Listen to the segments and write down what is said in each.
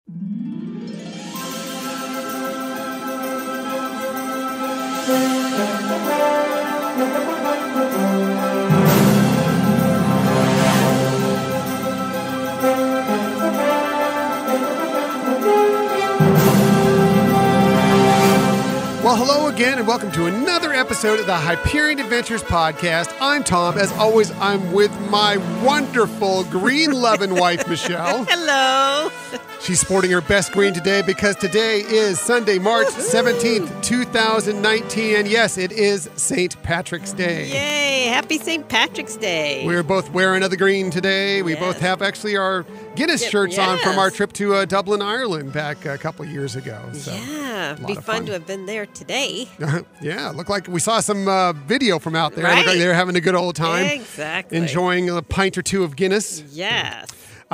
Well, hello again, and welcome to another episode of the Hyperion Adventures podcast. I'm Tom. As always, I'm with my wonderful green-loving wife, Michelle. Hello. She's sporting her best green today because today is Sunday, March 17th, 2019, and yes, it is St. Patrick's Day. Yay. Happy St. Patrick's Day. We're both wearing the green today. We both have actually our Guinness shirts on from our trip to Dublin, Ireland back a couple of years ago. So, yeah, it'd be fun to have been there today. Yeah, looked like we saw some video from out there. Right. Looked like they were having a good old time. Exactly. Enjoying a pint or two of Guinness. Yes.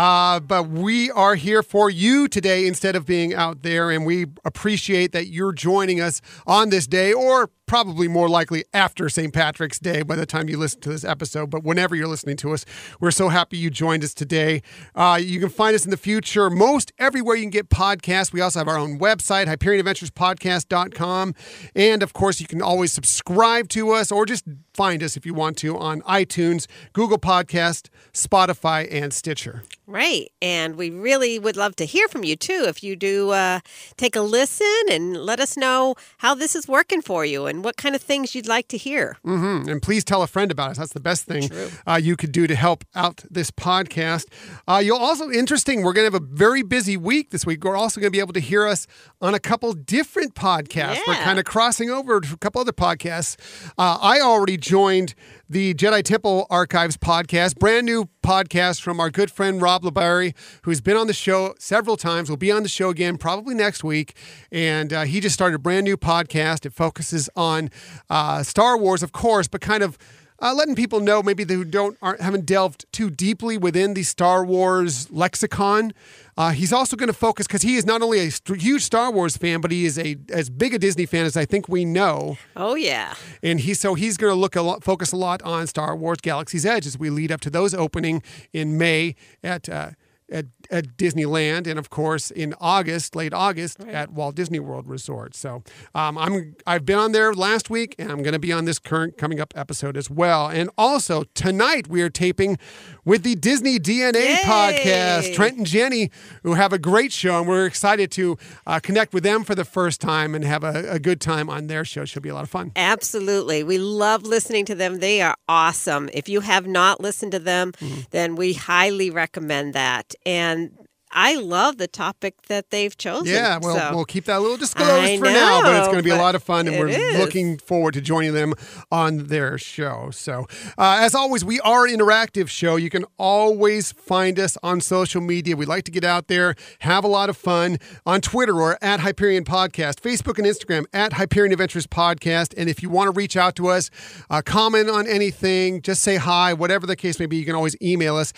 But we are here for you today instead of being out there, and we appreciate that you're joining us on this day, or probably more likely after St. Patrick's Day by the time you listen to this episode. But whenever you're listening to us, we're so happy you joined us today. You can find us in the future most everywhere you can get podcasts. We also have our own website, HyperionAdventuresPodcast.com. And, of course, you can always subscribe to us or just find us if you want to on iTunes, Google Podcast, Spotify, and Stitcher. Right. And we really would love to hear from you, too, if you do take a listen and let us know how this is working for you and what kind of things you'd like to hear. Mm-hmm. And please tell a friend about us. That's the best thing you could do to help out this podcast. You'll also, interesting, we're going to have a very busy week this week. We're also going to be able to hear us on a couple different podcasts. Yeah. We're kind of crossing over to a couple other podcasts. I already joined the Jedi Temple Archives podcast, brand new podcast from our good friend Rob LeBarry, who's been on the show several times. Will be on the show again probably next week. And he just started a brand new podcast. It focuses on Star Wars, of course, but kind of letting people know maybe they haven't delved too deeply within the Star Wars lexicon. He's also going to focus, because he is not only a huge Star Wars fan, but he is as big a Disney fan as I think we know. Oh, yeah. And he's going to focus a lot on Star Wars Galaxy's Edge as we lead up to those opening in May at Disneyland, and of course in late August at Walt Disney World Resort. So I've been on there last week, and I'm going to be on this coming up episode as well. And also tonight we are taping with the Disney DNA podcast, Trent and Jenny, who have a great show, and we're excited to connect with them for the first time and have a good time on their show. Should be a lot of fun. Absolutely. We love listening to them. They are awesome. If you have not listened to them, then we highly recommend that. And I love the topic that they've chosen. Yeah, well, we'll keep that a little disclosed for now, but it's going to be a lot of fun, and we're looking forward to joining them on their show. So, as always, we are an interactive show. You can always find us on social media. We like to get out there, have a lot of fun on Twitter or at Hyperion Podcast, Facebook and Instagram at Hyperion Adventures Podcast. And if you want to reach out to us, comment on anything, just say hi, whatever the case may be, you can always email us,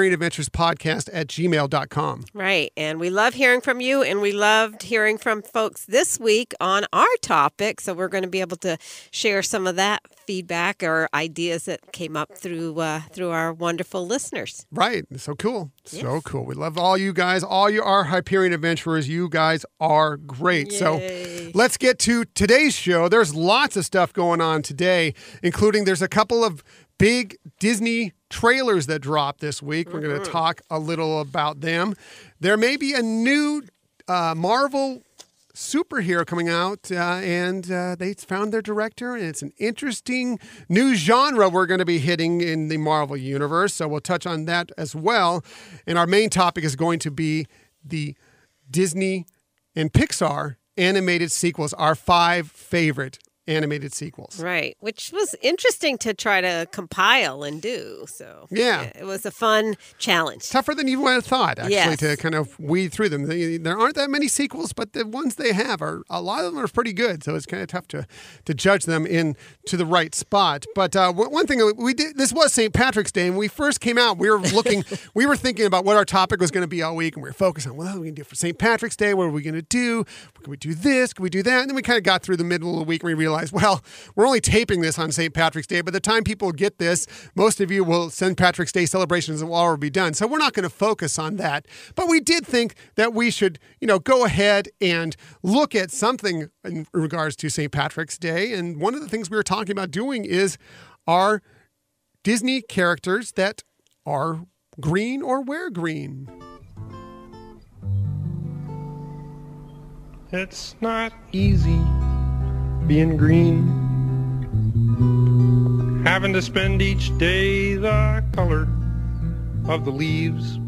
HyperionAdventuresPodcast@gmail.com. Right. And we love hearing from you, and we loved hearing from folks this week on our topic. So we're going to be able to share some of that feedback or ideas that came up through our wonderful listeners. Right. So cool. So cool. We love all you guys, our Hyperion adventurers. You guys are great. Yay. So let's get to today's show. There's lots of stuff going on today, including there's a couple of big Disney trailers that dropped this week. We're going to talk a little about them. There may be a new Marvel superhero coming out, and they found their director, and it's an interesting new genre we're going to be hitting in the Marvel universe. So we'll touch on that as well. And our main topic is going to be the Disney and Pixar animated sequels, our 5 favorite animated sequels. Right, which was interesting to try to compile and do. So yeah, it was a fun challenge. Tougher than you would have thought, actually, to kind of weed through them. There aren't that many sequels, but the ones they have a lot of them are pretty good. So it's kind of tough to judge them to the right spot. But one thing we did, this was St. Patrick's Day, and when we first came out, we were thinking about what our topic was going to be all week, and we were focused on what are we going to do for St. Patrick's Day? What are we going to do? Can we do this? Can we do that? And then we kind of got through the middle of the week, and we realized, realize, well, we're only taping this on St. Patrick's Day. By the time people get this, most of you will St. Patrick's Day celebrations will already be done. So we're not going to focus on that. But we did think that we should, go ahead and look at something in regards to St. Patrick's Day. And one of the things we were talking about doing is our Disney characters that are green or wear green. It's not easy being green, having to spend each day the color of the leaves.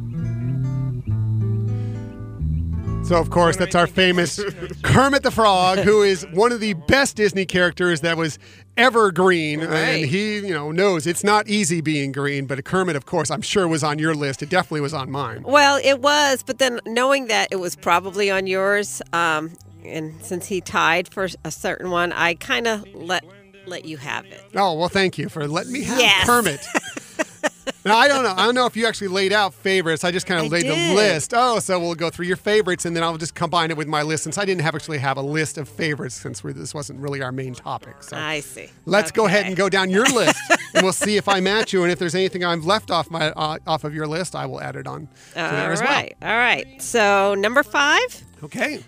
So, of course, that's our famous Kermit the Frog, who is one of the best Disney characters that was ever green. Right. And he, knows it's not easy being green. But Kermit, of course, I'm sure was on your list. It definitely was on mine. Well, it was, but then knowing that it was probably on yours, and since he tied for a certain one, I kind of let you have it. Oh, well, thank you for letting me have Yes. Kermit. Now, I don't know if you actually laid out favorites. I just kind of laid did. the list. Oh, so we'll go through your favorites, and then I'll just combine it with my list, since I didn't actually have a list of favorites, since this wasn't really our main topic. So I see. let's go ahead Okay. and go down your list, and we'll see if I match you. And if there's anything I've left off of your list, I will add it on to there as well. All right. So number 5, Okay.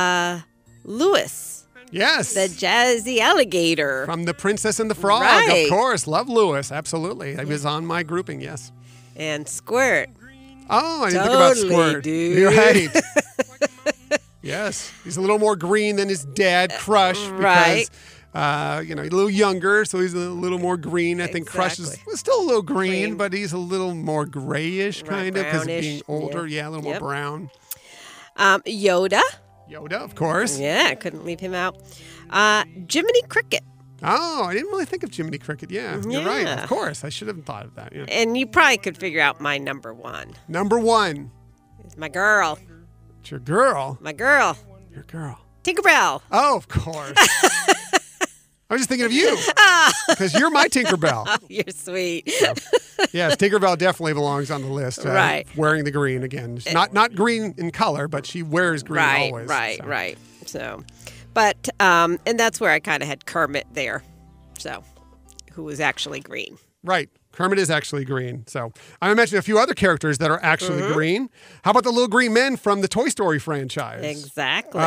Lewis, Yes. the jazzy alligator. From The Princess and the Frog, Right. of course. Love Lewis, absolutely. He was on my grouping, yes. And Squirt. Oh, I didn't think about Totally, Squirt. dude. You're right. Yes, he's a little more green than his dad, Crush, because Right. he's a little younger, so he's a little more green. I think Crush is Exactly. still a little green, Green. but he's a little more grayish, Right, kind of, because brownish, being older. Yeah, a little Yep. more brown. Yoda. Yoda, of course. Yeah, I couldn't leave him out. Jiminy Cricket. Oh, I didn't really think of Jiminy Cricket. Yeah, you're right. Yeah. Of course, I should have thought of that. Yeah. And you probably could figure out my number 1. Number 1, It's my girl. it's your girl. My girl. Your girl. Tinkerbell. Oh, of course. I was just thinking of you, because you're my Tinkerbell. You're sweet. Yes, Tinkerbell definitely belongs on the list. Right. Wearing the green again. She's not green in color, but she wears green always. Right. So, but, and that's where I kind of had Kermit there. So, who was actually green. Right. Kermit is actually green. So I mentioned a few other characters that are actually green. How about the little green men from the Toy Story franchise? Exactly.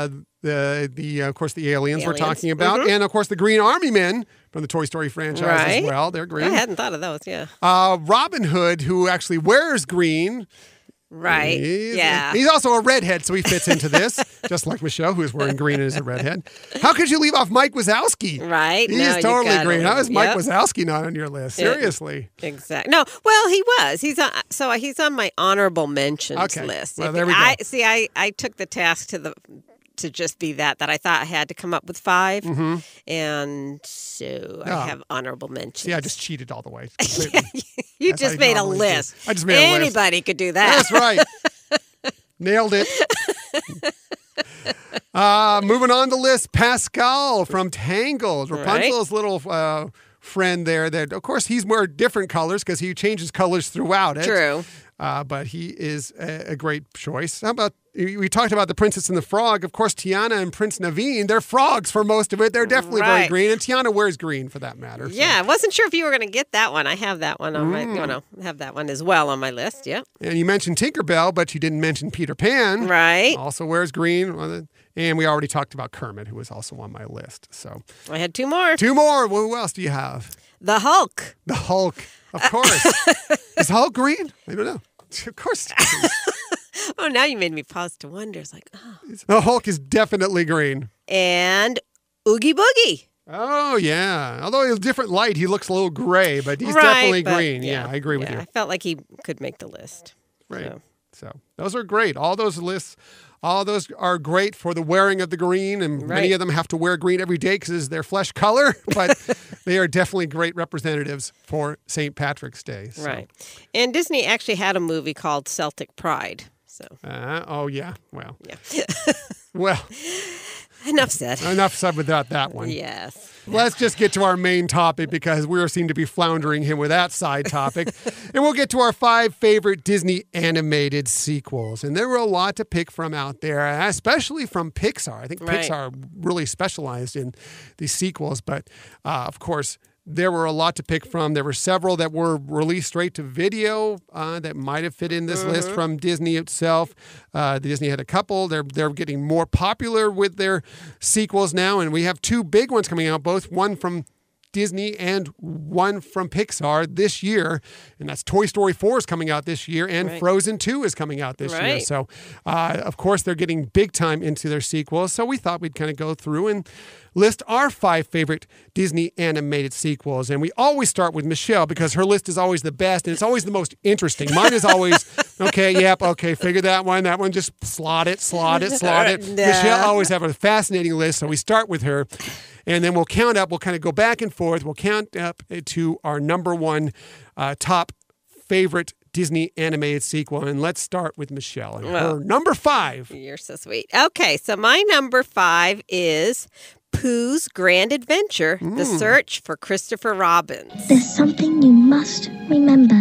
Of course, the aliens we're Aliens. talking about. And, of course, the Green Army Men from the Toy Story franchise as Right. well. They're green. I hadn't thought of those, yeah. Robin Hood, who actually wears green. Right. Yeah. He's also a redhead, so he fits into this, just like Michelle, who is wearing green and is a redhead. How could you leave off Mike Wazowski? Right. He No, is you totally gotta green. How is Mike yep. Wazowski not on your list? Seriously. Exactly. No, well, he was. He's on my honorable mentions Okay. list. Well, there we go. I took the task to just be that I thought I had to come up with 5, and so I have honorable mentions. See, I just cheated all the way. Completely. You That's how just you made a normally do. list. I just made a list. Anybody could do that. That's right. Nailed it. Moving on the list, Pascal from Tangled. Rapunzel's little friend there. That, of course, he's more different colors because he changes colors throughout it. True. But he is a great choice. How about, we talked about the Princess and the Frog. Of course, Tiana and Prince Naveen, they're frogs for most of it. They're definitely very Right. green. And Tiana wears green for that matter. So. Yeah, I wasn't sure if you were going to get that one. I have that one on my, have that one as well on my list. Yep. And you mentioned Tinkerbell, but you didn't mention Peter Pan. Right. Also wears green. And we already talked about Kermit, who was also on my list. So I had 2 more. 2 more. Well, who else do you have? The Hulk. The Hulk, of course. Is Hulk green? I don't know. Of course. Oh, now you made me pause to wonder. It's like, oh. The Hulk is definitely green. And Oogie Boogie. Oh, yeah. Although he's different light, he looks a little gray, but he's Right, definitely but green. Yeah, I agree with you. I felt like he could make the list. Right. So. So those are great. All those lists, all those are great for the wearing of the green, and many Right. of them have to wear green every day because it's their flesh color, but they are definitely great representatives for St. Patrick's Day. So. Right. And Disney actually had a movie called Celtic Pride. So, Oh, yeah. Well, yeah. well, Enough said. Enough said without that one. Yes. Let's just get to our main topic because we seem to be floundering him with that side topic. And we'll get to our 5 favorite Disney animated sequels. And there were a lot to pick from out there, especially from Pixar. I think Pixar really specialized in these sequels. But, of course, there were a lot to pick from. There were several that were released straight to video that might have fit in this list from Disney itself. Disney had a couple. They're getting more popular with their sequels now, and we have 2 big ones coming out, both one from Disney and one from Pixar this year, and that's Toy Story 4 is coming out this year, and Frozen 2 is coming out this year. So, of course, they're getting big time into their sequels, so we thought we'd kind of go through and list our 5 favorite Disney animated sequels. And we always start with Michelle because her list is always the best, and it's always the most interesting. Mine is always, figure that one, just slot it. Michelle always have a fascinating list, so we start with her. And then we'll count up. We'll kind of go back and forth. We'll count up to our number 1 top favorite Disney animated sequel. And let's start with Michelle. And her number 5. You're so sweet. Okay, so my number 5 is Pooh's Grand Adventure, The Search for Christopher Robin. There's something you must remember.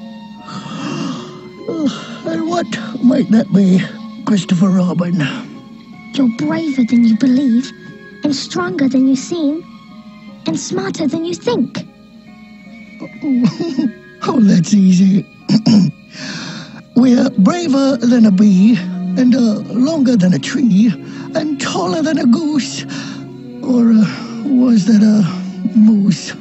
And what might that be, Christopher Robin? You're braver than you believe, and stronger than you seem, and smarter than you think. Oh, that's easy. We're braver than a bee, and longer than a tree, and taller than a goose. Or was that a moose?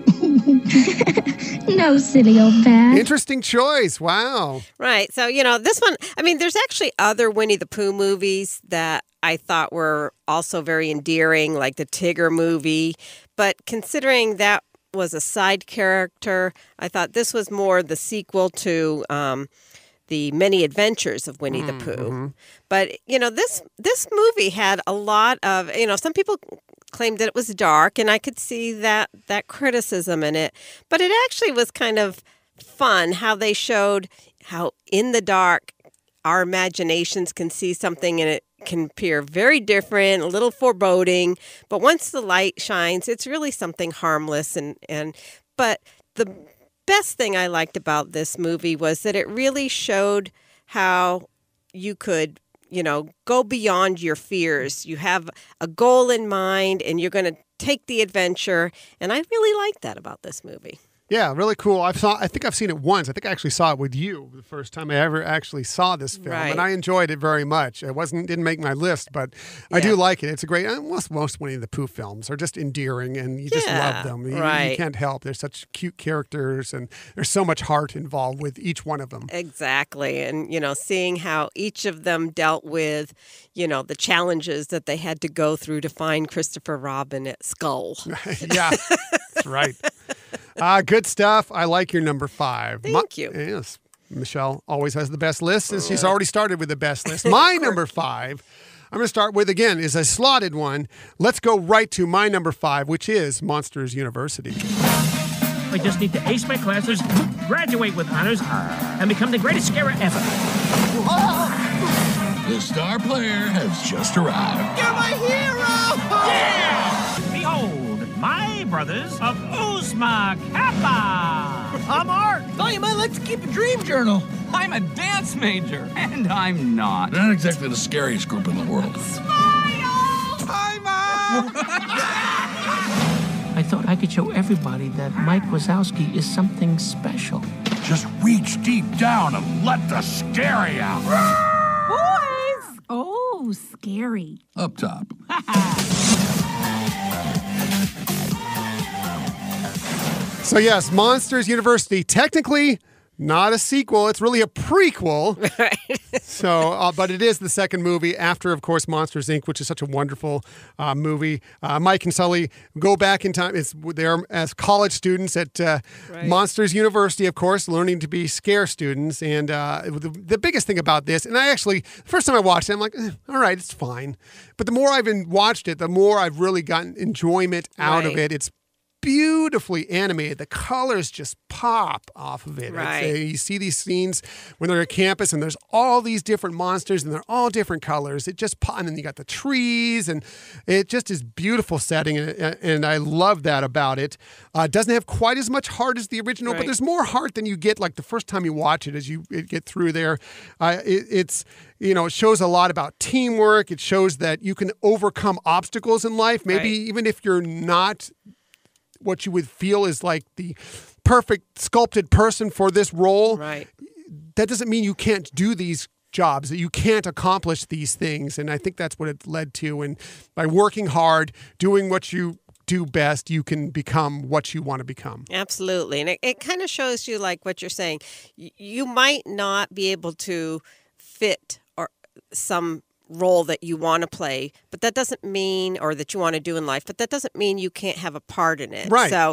No, silly old bear. Interesting choice. Wow. Right. So, this one, there's actually other Winnie the Pooh movies that I thought were also very endearing, like the Tigger movie. But considering that was a side character, I thought this was more the sequel to the Many Adventures of Winnie the Pooh. But, this movie had a lot of, some people claimed that it was dark, and I could see that criticism in it. But it actually was kind of fun how they showed how in the dark our imaginations can see something and it can appear very different, a little foreboding. But once the light shines, it's really something harmless. But the best thing I liked about this movie was that it really showed how you could go beyond your fears. You have a goal in mind and you're going to take the adventure. And I really like that about this movie. Yeah, really cool. I think I've seen it once. I think I actually saw it with you the first time I ever actually saw this film, and I enjoyed it very much. It didn't make my list, but I do like it. It's a great. Most Winnie the Pooh films are just endearing, and you just love them. You can't help. They're such cute characters, and there's so much heart involved with each one of them. Exactly, and seeing how each of them dealt with, the challenges that they had to go through to find Christopher Robin at Skull. Yeah, that's right. Good stuff. I like your number 5. Thank you. Yes. Michelle always has the best list, and she's already started with the best list. My number 5, I'm going to start with, again, is a slotted one. Let's go right to my number 5, which is Monsters University. I just need to ace my classes, graduate with honors, and become the greatest scarer ever. The star player has just arrived. You're my hero! Yeah! Behold, my brothers of Uzma Kappa. I'm Art. Thought you might like to keep a dream journal. I'm a dance major, and I'm not. Not exactly the scariest group in the world. Smile! Hi, Mom! I thought I could show everybody that Mike Wazowski is something special. Just reach deep down and let the scary out. Boys! Oh, scary. Up top. So yes, Monsters University, technically not a sequel. It's really a prequel. Right. So, but it is the second movie after, of course, Monsters, Inc., which is such a wonderful movie. Mike and Sully go back in time. They're as college students at Monsters University, of course, learning to be scare students. And the biggest thing about this, and the first time I watched it, I'm like, all right, it's fine. But the more I've watched it, the more I've really gotten enjoyment out of it. It's beautifully animated. The colors just pop off of it. Right. You see these scenes when they're at campus and there's all these different monsters and they're all different colors. It just and then you got the trees and it just is beautiful setting and I love that about it. It doesn't have quite as much heart as the original, but there's more heart than you get like the first time you watch it as you get through there. It shows a lot about teamwork. It shows that you can overcome obstacles in life. Maybe even if you're not what you would feel is like the perfect sculpted person for this role. Right. That doesn't mean you can't do these jobs, that you can't accomplish these things. And I think that's what it led to. And by working hard, doing what you do best, you can become what you want to become. Absolutely. And it kind of shows you like what you're saying. You might not be able to fit or some role that you want to play, but that doesn't mean, or that you want to do in life, but that doesn't mean you can't have a part in it. Right. So,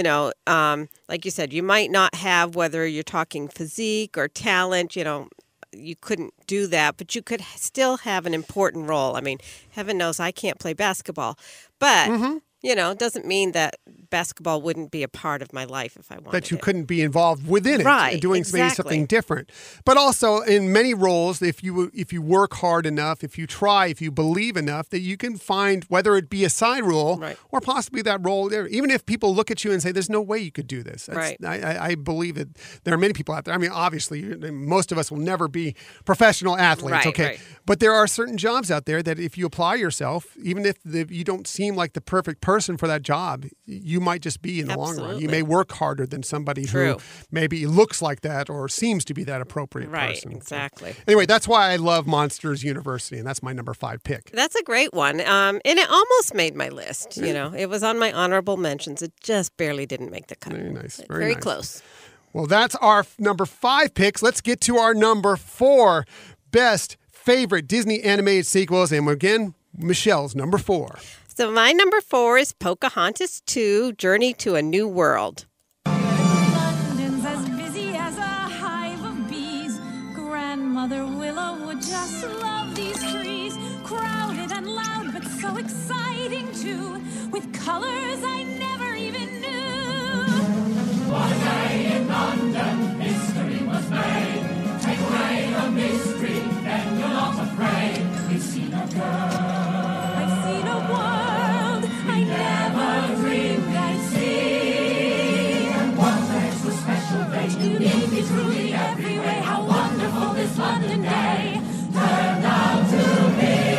like you said, you might not have, whether you're talking physique or talent, you couldn't do that, but you could still have an important role. I mean, heaven knows I can't play basketball, but it doesn't mean that basketball wouldn't be a part of my life if I wanted that you it. couldn't be involved within it, Right, doing maybe something different. But also in many roles, if you work hard enough, if you try, if you believe enough, that you can find, whether it be a side role or possibly that role there. Even if people look at you and say, "There's no way you could do this." I believe that there are many people out there. I mean, obviously, most of us will never be professional athletes, but there are certain jobs out there that if you apply yourself, even if you don't seem like the perfect person for that job, you might just be in the long run. You may work harder than somebody who maybe looks like that or seems to be that appropriate person. Exactly. So, anyway, that's why I love Monsters University, and that's my number 5 pick. That's a great one. And it almost made my list. It was on my honorable mentions. It just barely didn't make the cut. Very nice. Very nice. close. Well, that's our number 5 picks. Let's get to our number 4 best favorite Disney animated sequels. And again, Michelle's number 4. So my number 4 is Pocahontas 2, Journey to a New World. London's as busy as a hive of bees. Grandmother Willow would just love these trees. Crowded and loud, but so exciting too. With colors I never even knew. One day in London, history was made. Take away the mystery, then you're not afraid. We've seen a girl. I've seen a world I never dreamed I'd see. And what makes the special day? Unique, truly every way. How wonderful this London day turned out to be.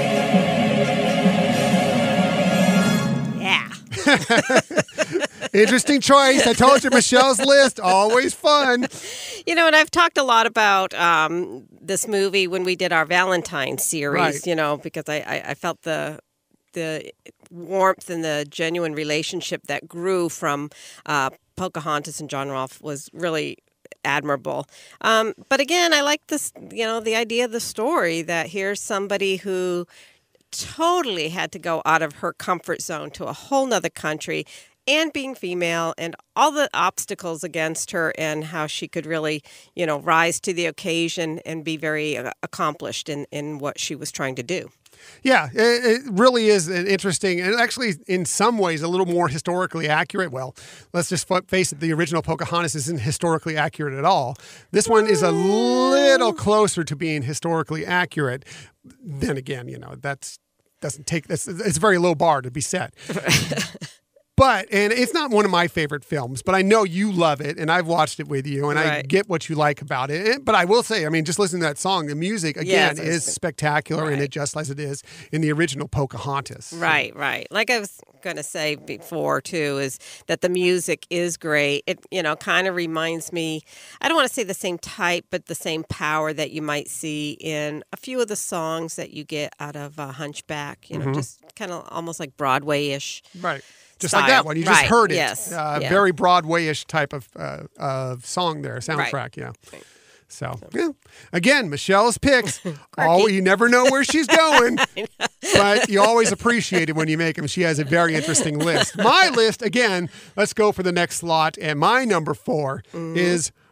Yeah. Interesting choice. I told you, Michelle's list, always fun. And I've talked a lot about this movie when we did our Valentine series, because I felt the warmth and the genuine relationship that grew from Pocahontas and John Rolfe was really admirable. But again, I like this, the idea of the story that here's somebody who totally had to go out of her comfort zone to a whole nother country, and being female and all the obstacles against her, and how she could really, rise to the occasion and be very accomplished in what she was trying to do. Yeah, it really is an interesting, and actually in some ways a little more historically accurate. Well, let's just face it, the original Pocahontas isn't historically accurate at all. This one is a little closer to being historically accurate. Then again, it's a very low bar to be set. And it's not one of my favorite films, but I know you love it, and I've watched it with you, and I get what you like about it. But I will say, just listening to that song, the music, again, is spectacular, and it just as it is in the original Pocahontas. Right. Like I was going to say before, too, is that the music is great. It, kind of reminds me, I don't want to say the same type, but the same power that you might see in a few of the songs that you get out of Hunchback, just kind of almost like Broadway-ish. Right. Just style. like that one. You just heard it. Yes. Very Broadway-ish type of song there, soundtrack, yeah. Right. So, yeah. Again, Michelle's picks. You never know where she's going, but you always appreciate it when you make them. She has a very interesting list. My list, again, let's go for the next slot, and my number 4 is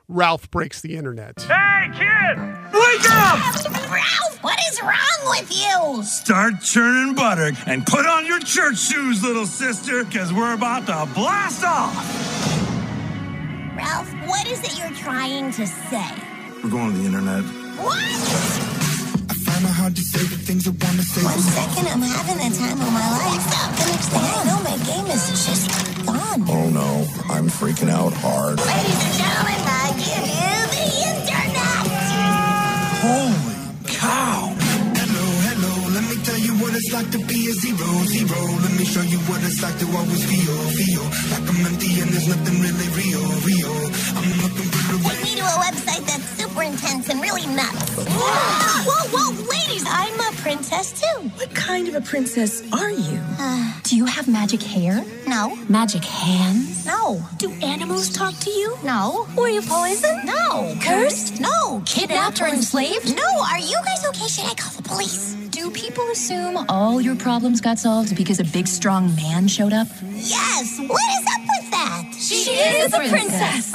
Ralph Breaks the Internet. Hey, kid! Wake up! Ralph, what is wrong with you? Start churning butter and put on your church shoes, little sister, because we're about to blast off. Ralph, what is it you're trying to say? We're going to the internet. What? I find it hard to say the things I want to say. 1 second, I'm having the time of my life. The next thing I know, my game is just gone. Oh no, I'm freaking out hard. Ladies and gentlemen, I give you the internet. Holy cow! Hello, let me tell you what it's like to be a zero. Let me show you what it's like to always feel like I'm empty and there's nothing really real. I'm looking for the way. Take me to a website that's super intense and really nuts. Whoa, ladies, I'm a princess too. What kind of a princess are you? Do you have magic hair? No. Magic hands? No. Do animals talk to you? No. Were you poisoned? No. Cursed? No. Kidnapped or enslaved? No. Are you guys okay? Should I call the police? Do people assume all your problems got solved because a big, strong man showed up? Yes. What is up with that? She is a princess.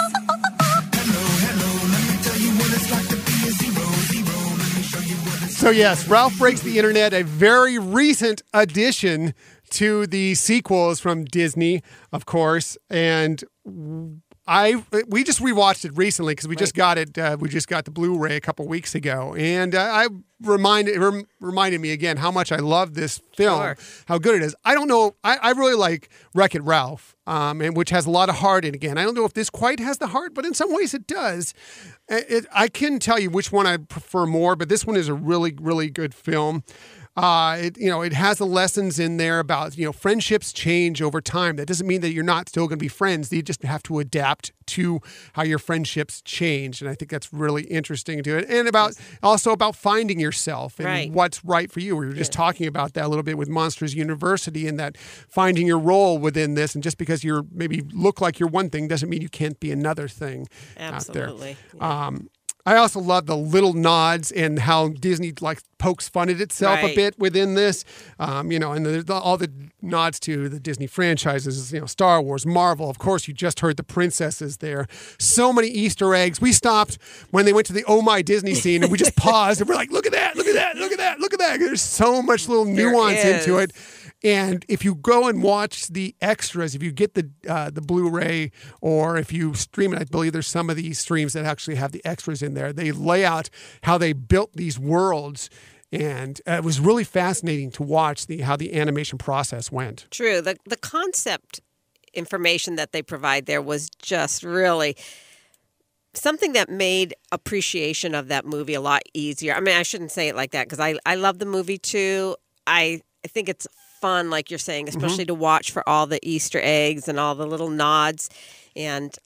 So yes, Ralph Breaks the Internet, a very recent addition to the sequels from Disney, of course, and we just rewatched it recently because we just got it. We just got the Blu-ray a couple weeks ago, and it reminded me again how much I love this film, how good it is. I don't know. I really like Wreck-It Ralph, and which has a lot of heart in it. Again, I don't know if this quite has the heart, but in some ways it does. I can tell you which one I prefer more, but this one is a really, really good film. It has the lessons in there about, friendships change over time. That doesn't mean that you're not still going to be friends. You just have to adapt to how your friendships change. And I think that's really interesting to it. And also about finding yourself and what's right for you. We were just talking about that a little bit with Monsters University and that finding your role within this. And just because you maybe look like you're one thing doesn't mean you can't be another thing out there. Yeah. I also love the little nods and how Disney pokes fun at itself a bit within this, and all the nods to the Disney franchises, Star Wars, Marvel. Of course, you just heard the princesses there. So many Easter eggs. We stopped when they went to the Oh My Disney scene and we just paused and we're like, look at that, look at that, look at that, look at that. There's so much little nuance into it. And if you go and watch the extras, if you get the Blu-ray or if you stream it, I believe there's some of these streams that actually have the extras in there. They lay out how they built these worlds. And it was really fascinating to watch how the animation process went. True. The concept information that they provide there was just really something that made appreciation of that movie a lot easier. I mean, I shouldn't say it like that because I love the movie too. I think it's fun, like you're saying, especially to watch for all the Easter eggs and all the little nods, and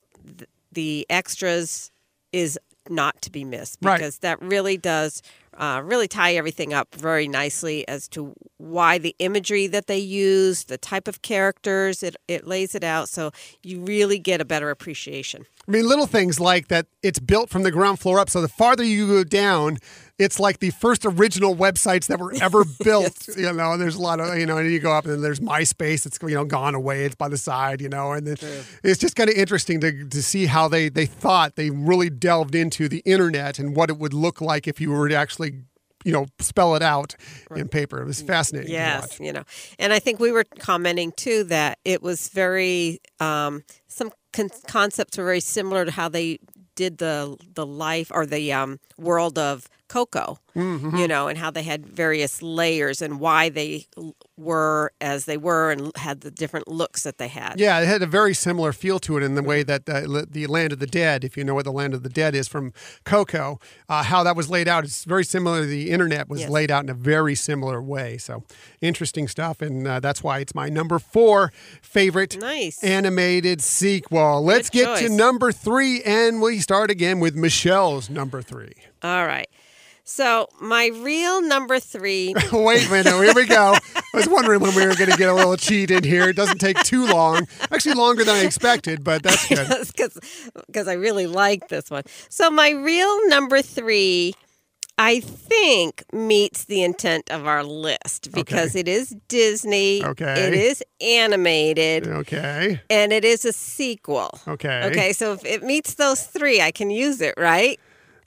the extras is not to be missed because that really does really tie everything up very nicely as to why the imagery that they use, the type of characters, it lays it out so you really get a better appreciation. I mean, little things like that it's built from the ground floor up. So the farther you go down, it's like the first original websites that were ever built, and there's a lot of, and you go up and then there's MySpace. It's, gone away. It's by the side, and then it's just kind of interesting to see how they thought they really delved into the internet and what it would look like if you were to actually spell it out in paper. It was fascinating to watch. And I think we were commenting too that it was very, some concepts were very similar to how they did the life or the world of Coco, and how they had various layers and why they were as they were and had the different looks that they had. Yeah, it had a very similar feel to it in the way that the Land of the Dead, if you know what the Land of the Dead is from Coco, how that was laid out. It's very similar. The internet was laid out in a very similar way. So interesting stuff. And that's why it's my number 4 favorite animated sequel. Let's get to number 3, and we start again with Michelle's number 3. All right. So my real number 3. Wait a minute. Here we go. I was wondering when we were going to get a little cheat in here. It doesn't take too long. Actually, longer than I expected, but that's good. Because I really like this one. So my real number 3 I think meets the intent of our list because it is Disney. Okay. It is animated. Okay. And it is a sequel. Okay. Okay, so if it meets those three, I can use it, right?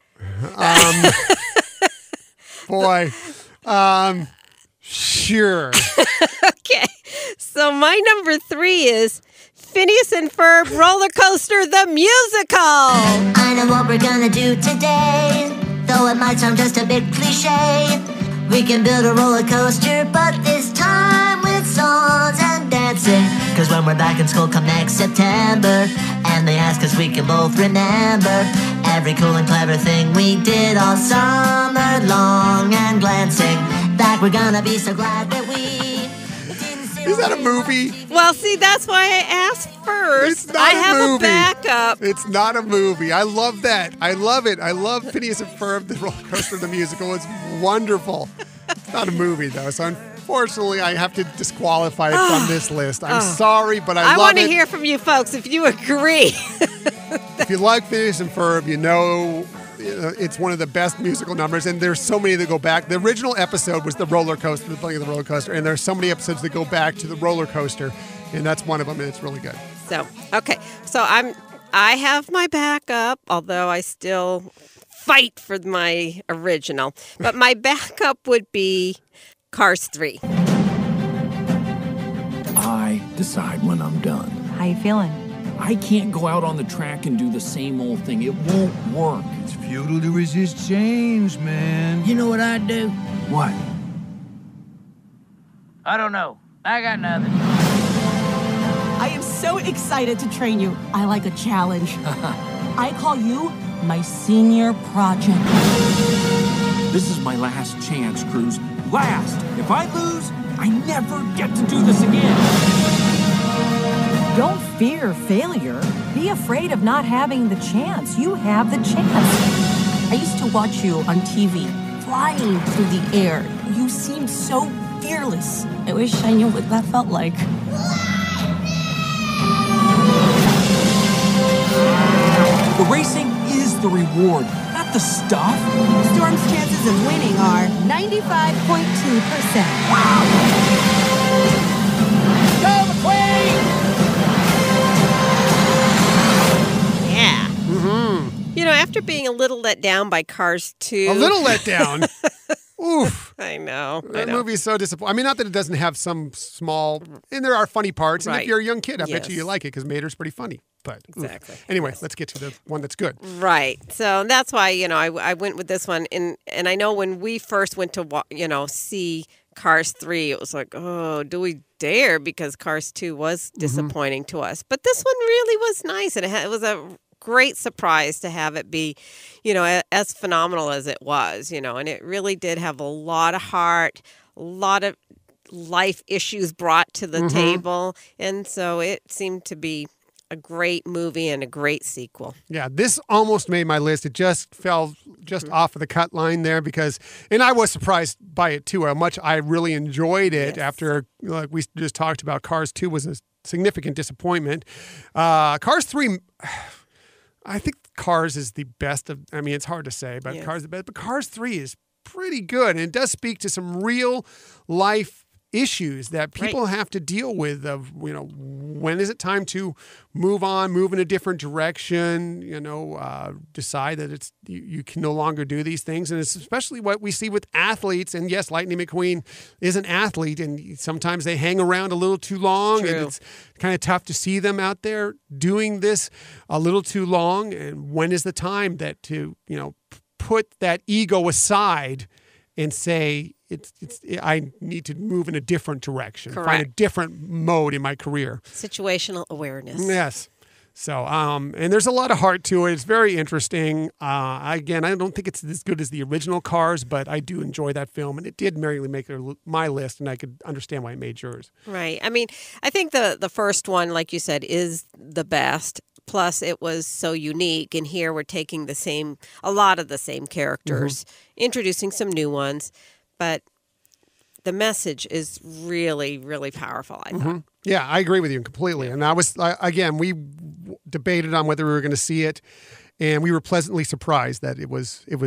Boy. Sure. Okay. So my number 3 is Phineas and Ferb Roller Coaster the Musical. I know what we're gonna do today, though it might sound just a bit cliche. We can build a roller coaster, but this time with songs and dancing. Cause when we're back in school come next September, and they ask us, we can both remember every cool and clever thing we did all summer long. And glancing back, we're gonna be so glad that we... Is that a movie? Well, see, that's why I asked first. It's not I a have movie. a backup. It's not a movie. I love that. I love it. I love Phineas and Ferb, the roller coaster, the musical. It's wonderful. It's not a movie, though. So unfortunately, I have to disqualify it from this list. I'm sorry, but I love it. I want to hear from you folks if you agree. If you like Phineas and Ferb, you know it's one of the best musical numbers, and there's so many that go back. The original episode was the roller coaster, the playing of the roller coaster, and there's so many episodes that go back to the roller coaster, and that's one of them, and it's really good. So, okay. So I have my backup, although I still fight for my original. But my backup would be Cars 3. I decide when I'm done. How you feeling? I can't go out on the track and do the same old thing. It won't work. It's futile to resist change, man. You know what I'd do? What? I don't know. I got nothing. I am so excited to train you. I like a challenge. I call you my senior project. This is my last chance, Cruz. Last. If I lose, I never get to do this again. Don't fear failure. Be afraid of not having the chance. You have the chance. I used to watch you on TV, flying through the air. You seemed so fearless. I wish I knew what that felt like. The racing is the reward, not the stuff. Storm's chances of winning are 95.2%. Go, McQueen! Yeah. Mm-hmm. You know, after being a little let down by Cars 2. A little let down? Oof. I know. That movie is so disappointing. I mean, not that it doesn't have some small, and there are funny parts. And if you're a young kid, I bet you like it because Mater's pretty funny. But exactly. Anyway, let's get to the one that's good. Right. So that's why, you know, I went with this one. And I know when we first went to, see Cars 3, it was like, oh, do we dare? Because Cars 2 was disappointing to us. But this one really was nice. And it was a great surprise to have it be, as phenomenal as it was, and it really did have a lot of heart, a lot of life issues brought to the table. And so it seemed to be a great movie and a great sequel. Yeah, this almost made my list. It just fell off of the cut line there and I was surprised by it too, how much I really enjoyed it after, like we just talked about, Cars 2 was a significant disappointment. Cars 3... I think Cars is the best of, it's hard to say, but Cars is the best. But Cars 3 is pretty good. And it does speak to some real life issues that people have to deal with of, when is it time to move on, move in a different direction, decide that you can no longer do these things. And it's especially what we see with athletes. And yes, Lightning McQueen is an athlete and sometimes they hang around a little too long. True. And it's kind of tough to see them out there doing this a little too long. And when is the time that to, put that ego aside and say, I need to move in a different direction, find a different mode in my career. Situational awareness. Yes. So, and there's a lot of heart to it. It's very interesting. Again, I don't think it's as good as the original Cars, but I do enjoy that film, and it did merely make my list, and I could understand why it made yours. Right. I think the first one, like you said, is the best. Plus, it was so unique, and here we're taking a lot of the same characters, introducing some new ones. But the message is really, really powerful, I thought. Yeah, I agree with you completely. And we debated on whether we were going to see it, and we were pleasantly surprised that it was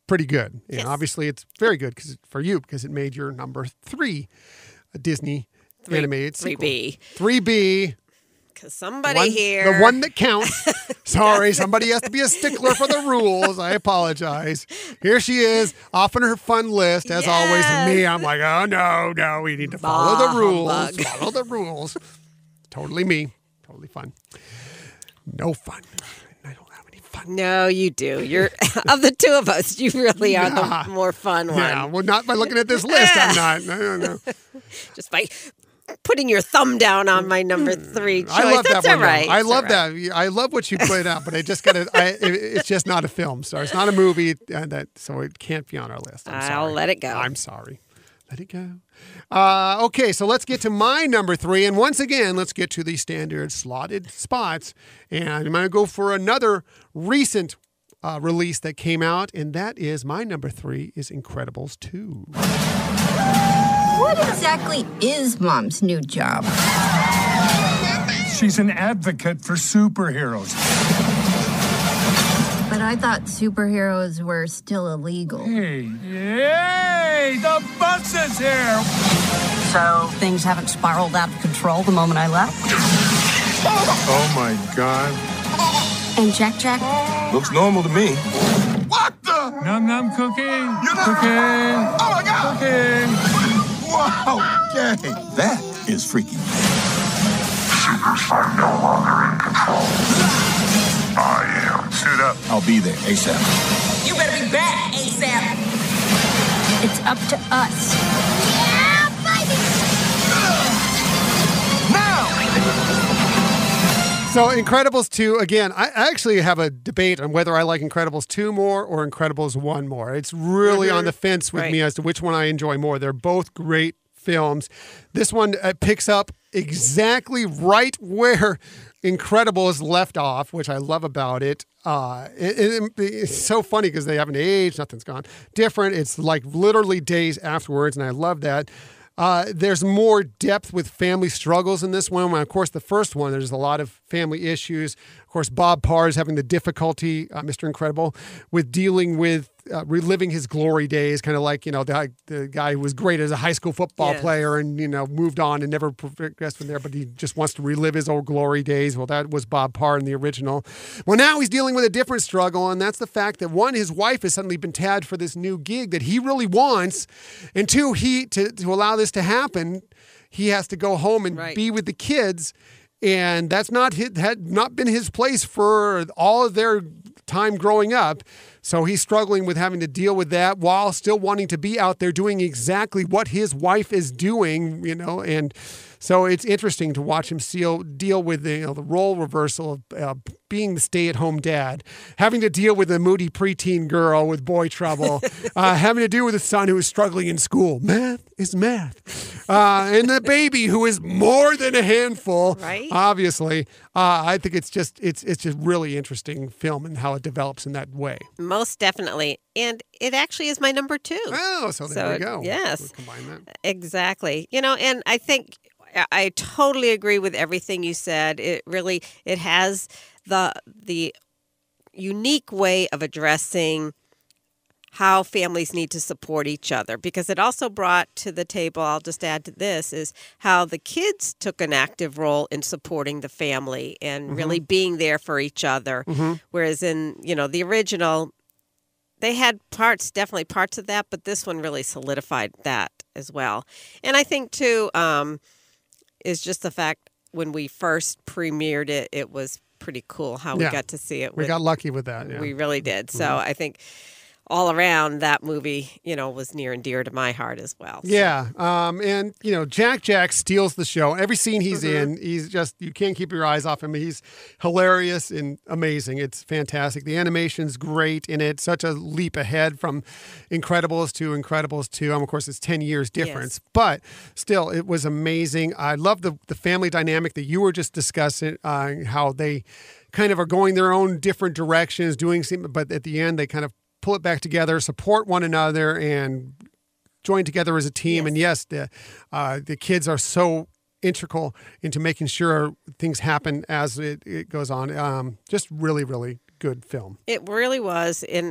pretty good. And Yes. obviously it's very good for you because it made your number 3 Disney animated sequel. 3B. 3B. Because somebody here. The one that counts. Sorry, somebody has to be a stickler for the rules. I apologize. Here she is, off on her fun list, as always. And me, I'm like, oh, no, we need to follow the rules. Humbug. Follow the rules. Totally me. Totally fun. No fun. I don't have any fun. No, you do. You're of the two of us, you really are the more fun one. Yeah, well, not by looking at this list. I'm not. No. Just by putting your thumb down on my number 3 choice. I love That's that one. all right. I love that. I love what you put out, but I just got to. It's just not a film, so it's not a movie, so it can't be on our list. I'll let it go. I'm sorry. Let it go. Okay, so let's get to my number 3, and once again, let's get to the standard slotted spots, and I'm going to go for another recent release that came out, and that is my number 3 is Incredibles 2. What exactly is Mom's new job? She's an advocate for superheroes. But I thought superheroes were still illegal. Hey, the bus is here! So things haven't spiraled out of control the moment I left? Oh my God. And Jack? Looks normal to me. What the? Num num cookie. You're not cooking. Oh my God. Cooking. Wow. Yay. That is freaky. Supers are no longer in control. I am. Suit up. I'll be there ASAP. You better be back ASAP. It's up to us. Yeah, baby! So Incredibles 2, again, I actually have a debate on whether I like Incredibles 2 more or Incredibles 1 more. It's really on the fence with me as to which one I enjoy more. They're both great films. This one picks up exactly right where Incredibles left off, which I love about it. It's so funny because they haven't aged, nothing's gone different. It's like literally days afterwards, and I love that. There's more depth with family struggles in this one. Of course, the first one, there's a lot of family issues. Of course, Bob Parr is having the difficulty, Mr. Incredible, with dealing with reliving his glory days, kind of like, the guy who was great as a high school football player and, moved on and never progressed from there, but he just wants to relive his old glory days. Well, that was Bob Parr in the original. Well, now he's dealing with a different struggle, and that's the fact that, one, his wife has suddenly been tagged for this new gig that he really wants, and two, to allow this to happen, he has to go home and be with the kids, and that's had not been his place for all of their time growing up. So he's struggling with having to deal with that while still wanting to be out there doing exactly what his wife is doing, and so it's interesting to watch him deal with the role reversal of being the stay-at-home dad, having to deal with a moody preteen girl with boy trouble, having to deal with a son who is struggling in school. Math is math. And the baby who is more than a handful, obviously. I think it's just really interesting film and how it develops in that way. Most definitely. And it actually is my number 2. Oh, so there we go. Yes. We'll combine that. Exactly. And I think I totally agree with everything you said. It has the unique way of addressing how families need to support each other, because it also brought to the table, I'll just add to this, is how the kids took an active role in supporting the family and really being there for each other. Whereas in, the original, they had definitely parts of that, but this one really solidified that as well. And I think too, is just the fact when we first premiered it, it was pretty cool how we got to see it. We got lucky with that. Yeah. We really did. So I think all around that movie, was near and dear to my heart as well. So. Yeah. And, Jack steals the show. Every scene he's in, he's just, you can't keep your eyes off him. He's hilarious and amazing. It's fantastic. The animation's great in it. Such a leap ahead from Incredibles to Incredibles 2. Of course, it's 10 years difference, but still, it was amazing. I love the family dynamic that you were just discussing, how they kind of are going their own different directions, doing something, but at the end, they kind of pull it back together, support one another, and join together as a team. Yes. And the kids are so integral into making sure things happen as it goes on. Just really, really good film. It really was. And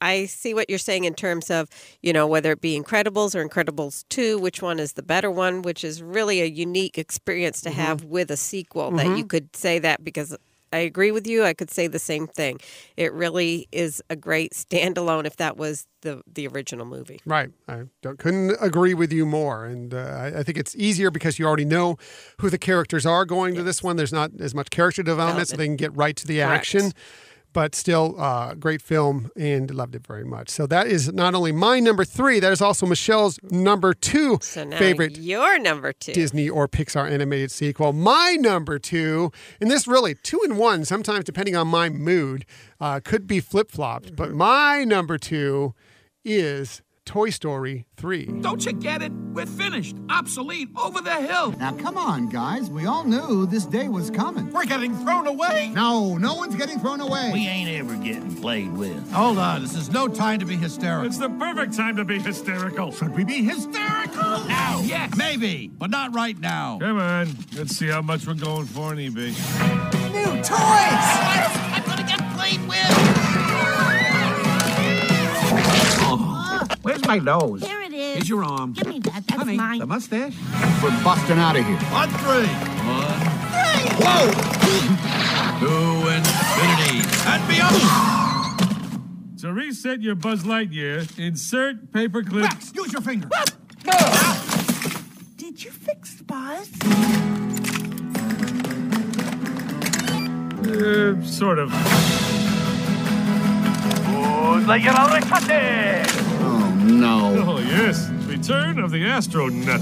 I see what you're saying in terms of, whether it be Incredibles or Incredibles 2, which one is the better one, which is really a unique experience to have with a sequel that you could say that because I agree with you. I could say the same thing. It really is a great standalone if that was the original movie. Right. I couldn't agree with you more. And I think it's easier because you already know who the characters are going to this one. There's not as much character development, so they can get right to the action. But still, great film, and loved it very much. So that is not only my number 3, that is also Michelle's number 2 favorite. Your number 2 Disney or Pixar animated sequel. My number 2, and this really 2 and 1, sometimes depending on my mood, could be flip-flopped. But my number 2 is Toy Story 3. Don't you get it? We're finished. Obsolete. Over the hill. Now, come on, guys. We all knew this day was coming. We're getting thrown away. No one's getting thrown away. We ain't ever getting played with. Hold on. This is no time to be hysterical. It's the perfect time to be hysterical. Should we be hysterical? Now. Yes. Maybe, but not right now. Come on. Let's see how much we're going for on eBay. New toys! I'm gonna get played with. Where's my nose? Here it is. Here's your arm. Give me that. That's Honey, mine. the mustache. We're busting out of here. On 3. 1. Whoa! To infinity and beyond. To reset your Buzz Lightyear, insert paperclip. Rex, use your finger. Did you fix Buzz? Sort of. Oh, no. Oh, yes. Return of the Astronaut.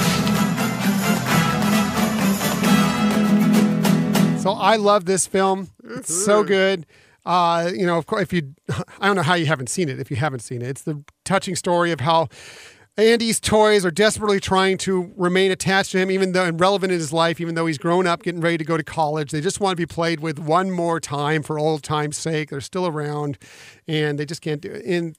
So I love this film. It's so good. Of course, I don't know how you haven't seen it. If you haven't seen it, it's the touching story of how Andy's toys are desperately trying to remain attached to him, even though and relevant in his life, even though he's grown up, getting ready to go to college. They just want to be played with one more time for old time's sake. They're still around, and they just can't do it.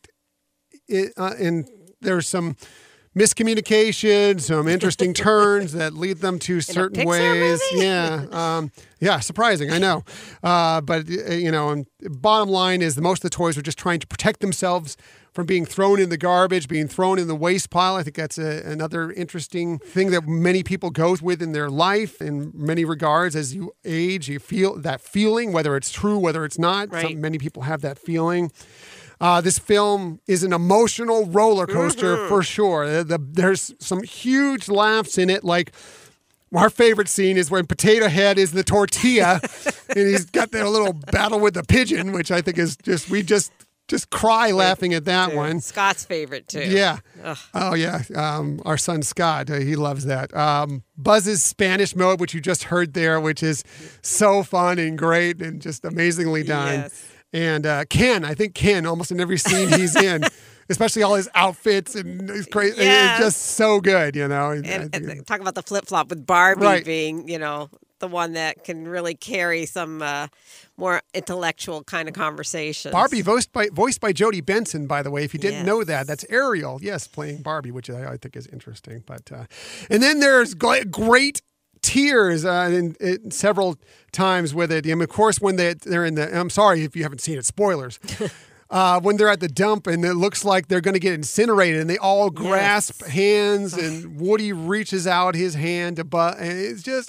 And there's some miscommunication, some interesting turns that lead them to certain ways. Movie? Yeah, surprising, I know. But and bottom line is most of the toys are just trying to protect themselves from being thrown in the garbage, being thrown in the waste pile. I think that's another interesting thing that many people go with in their life in many regards. As you age, you feel that feeling, whether it's true, whether it's not. Right. Many people have that feeling. This film is an emotional roller coaster for sure. There's some huge laughs in it, like our favorite scene is when Potato Head is the tortilla, and he's got that little battle with the pigeon, which I think is we just cry laughing at that one. Scott's favorite, too. Yeah. Ugh. Oh, yeah. Our son, Scott, he loves that. Buzz's Spanish mode, which you just heard there, which is so fun and great and just amazingly done. Yes. And Ken, I think Ken, almost in every scene he's in, especially all his outfits and his crazy, Yes. it's just so good, And talk about the flip-flop with Barbie Right. being, the one that can really carry some more intellectual kind of conversations. Barbie, voiced by Jodie Benson, by the way. If you didn't know that, that's Ariel, playing Barbie, which I think is interesting. But and then there's great tears several times with it. Of course, when they're in the, I'm sorry if you haven't seen it, spoilers. When they're at the dump and it looks like they're going to get incinerated and they all grasp hands and Woody reaches out his hand to Buzz, and it's just,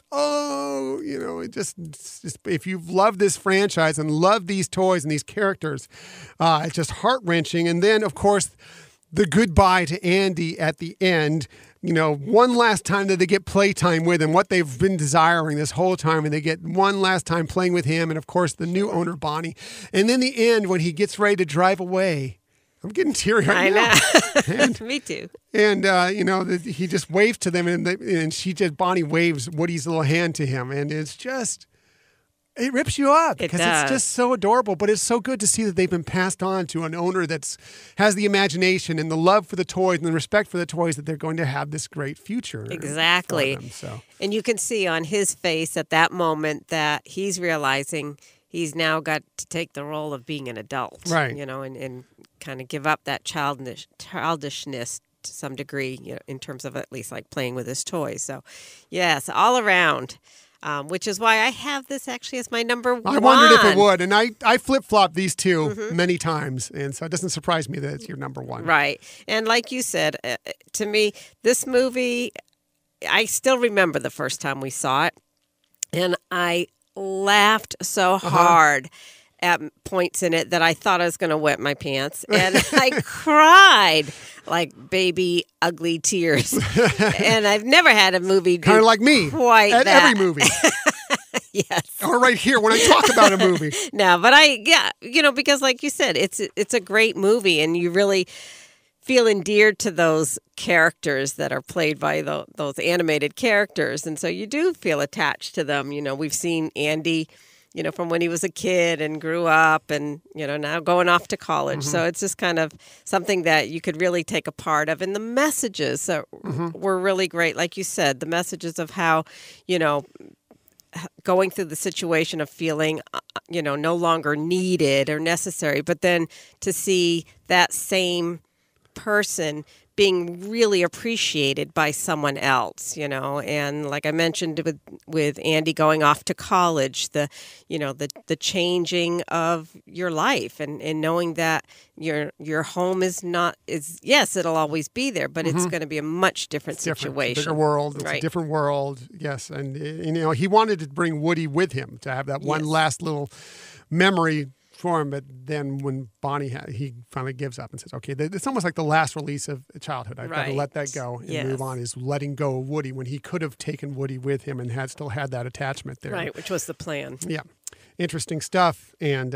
it just if you've loved this franchise and loved these toys and these characters, it's just heart-wrenching. And then, of course, the goodbye to Andy at the end. One last time that they get playtime with him, what they've been desiring this whole time, and they get one last time playing with him, and of course the new owner, Bonnie. And then the end when he gets ready to drive away. I'm getting teary right now. I know. Me too. And, he just waves to them, and Bonnie waves Woody's little hand to him, and it's just... It rips you up because it's just so adorable, but it's so good to see that they've been passed on to an owner that has the imagination and the love for the toys and the respect for the toys that they're going to have this great future. Exactly. For them, so. And you can see on his face at that moment that he's realizing he's now got to take the role of being an adult. Right. And kind of give up that childishness to some degree, in terms of at least like playing with his toys. So, yes, all around. which is why I have this actually as my number one. I wondered if it would, and I flip-flop these two many times, and so it doesn't surprise me that it's your number one. Right. And like you said, to me, this movie, I still remember the first time we saw it, and I laughed so hard at points in it that I thought I was going to wet my pants, and I cried like baby ugly tears. And I've never had a movie kind of like me quite at that. every movie. Yes. Or right here when I talk about a movie. No, but because like you said, it's a great movie, and you really feel endeared to those characters that are played by those animated characters, and so you do feel attached to them. We've seen Andy, from when he was a kid and grew up, and now going off to college. So it's just kind of something that you could really take a part of, and the messages were really great. Like you said, the messages of how going through the situation of feeling, no longer needed or necessary, but then to see that same person being really appreciated by someone else, and like I mentioned with Andy going off to college, the changing of your life and knowing that your home is yes, it'll always be there, but it's going to be a much different situation. Bigger world. It's right. a different world. Yes. And he wanted to bring Woody with him to have that one last little memory for him, but then when Bonnie he finally gives up and says, okay, it's almost like the last release of childhood. I've got to let that go and move on, is letting go of Woody when he could have taken Woody with him and still had that attachment there. Right, which was the plan. Yeah. Interesting stuff. And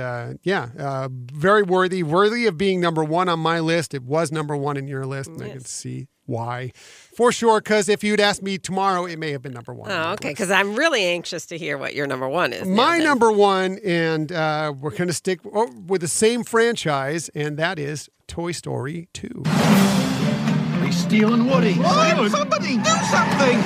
very worthy of being number one on my list. It was number one in your list, and I can see why. For sure, because if you'd asked me tomorrow, it may have been number one. Oh, okay, because I'm really anxious to hear what your number one is. My number one, and we're going to stick with the same franchise, and that is Toy Story 2. He's stealing Woody. What? Somebody do something!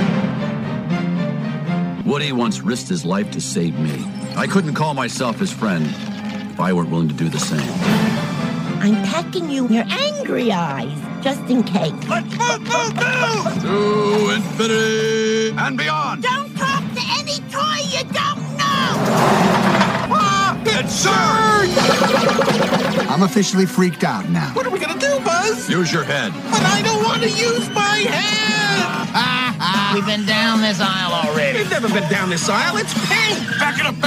Woody once risked his life to save me. I couldn't call myself his friend if I weren't willing to do the same. I'm packing you your angry eyes, just in case. Let's move! To infinity and beyond! Don't talk to any toy you don't know! It's Surge! I'm officially freaked out now. What are we gonna do, Buzz? Use your head. But I don't want to use my head! We've been down this aisle already. We've never been down this aisle. It's pink! Back it up!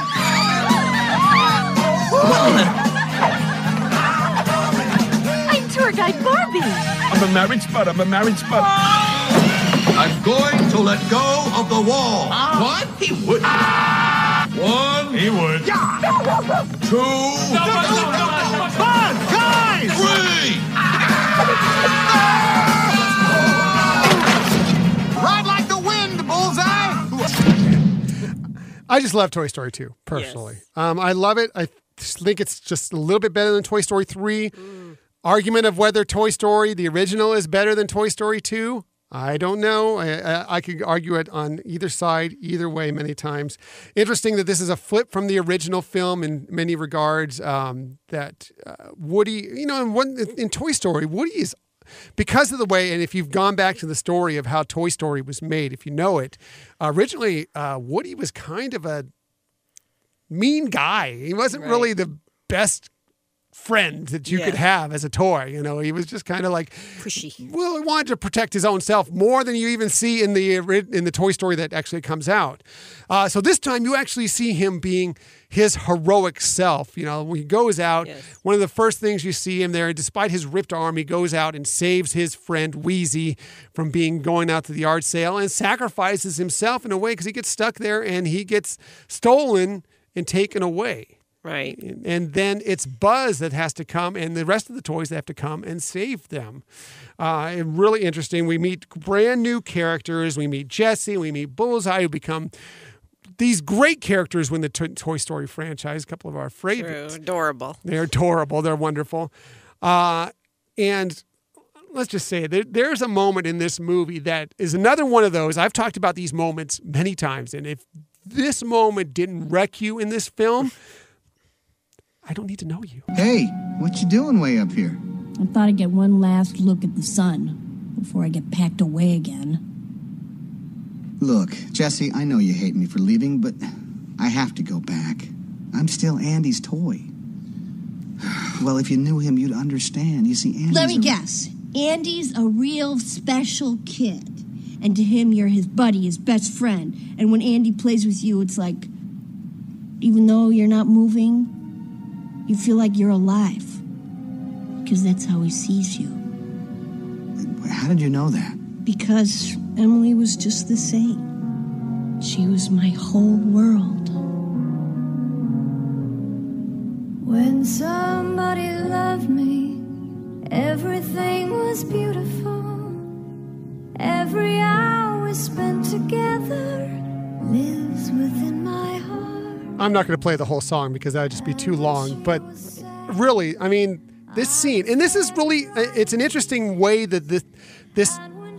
I'm tour guide Barbie. I'm a married spud. I'm going to let go of the wall. What? He would. One. He would. Yeah. Two. No. Guys! Three. Ride like the wind, Bullseye! I just love Toy Story 2, personally. I love it. I think it's just a little bit better than Toy Story 3. Argument of whether Toy Story, the original, is better than Toy Story 2. I don't know. I could argue it on either side, either way many times. Interesting that this is a flip from the original film in many regards, that Woody, in Toy Story, Woody is, because of the way, and if you've gone back to the story of how Toy Story was made, if you know it, originally Woody was kind of a mean guy. He wasn't really the best friend that you could have as a toy. He was just kind of like pushy. Well, he wanted to protect his own self more than you even see in the Toy Story that actually comes out. So this time you actually see him being his heroic self. When he goes out, one of the first things you see him there, despite his ripped arm, he goes out and saves his friend Wheezy from going out to the yard sale and sacrifices himself in a way because he gets stuck there and he gets stolen and taken away. Right. And then it's Buzz that has to come and the rest of the toys that have to come and save them. Really interesting. We meet brand new characters. We meet Jessie. We meet Bullseye, who become these great characters when the Toy Story franchise, a couple of our favorites. True. Adorable. They're adorable. They're wonderful. And let's just say there's a moment in this movie that is another one of those. I've talked about these moments many times. And if this moment didn't wreck you in this film, I don't need to know you. Hey, what you doing way up here? I thought I'd get one last look at the sun before I get packed away again. Look, Jesse, I know you hate me for leaving, but I have to go back. I'm still Andy's toy. Well, if you knew him, you'd understand. You see, Andy's Let me guess. Andy's a real special kid. And to him, you're his buddy, his best friend. And when Andy plays with you, it's like, even though you're not moving, you feel like you're alive. Because that's how he sees you. How did you know that? Because Emily was just the same. She was my whole world. When somebody loved me, everything was beautiful. Every hour spent together lives within my heart. I'm not going to play the whole song because that would just be too long. But really, I mean, this scene, and this is really, it's an interesting way that this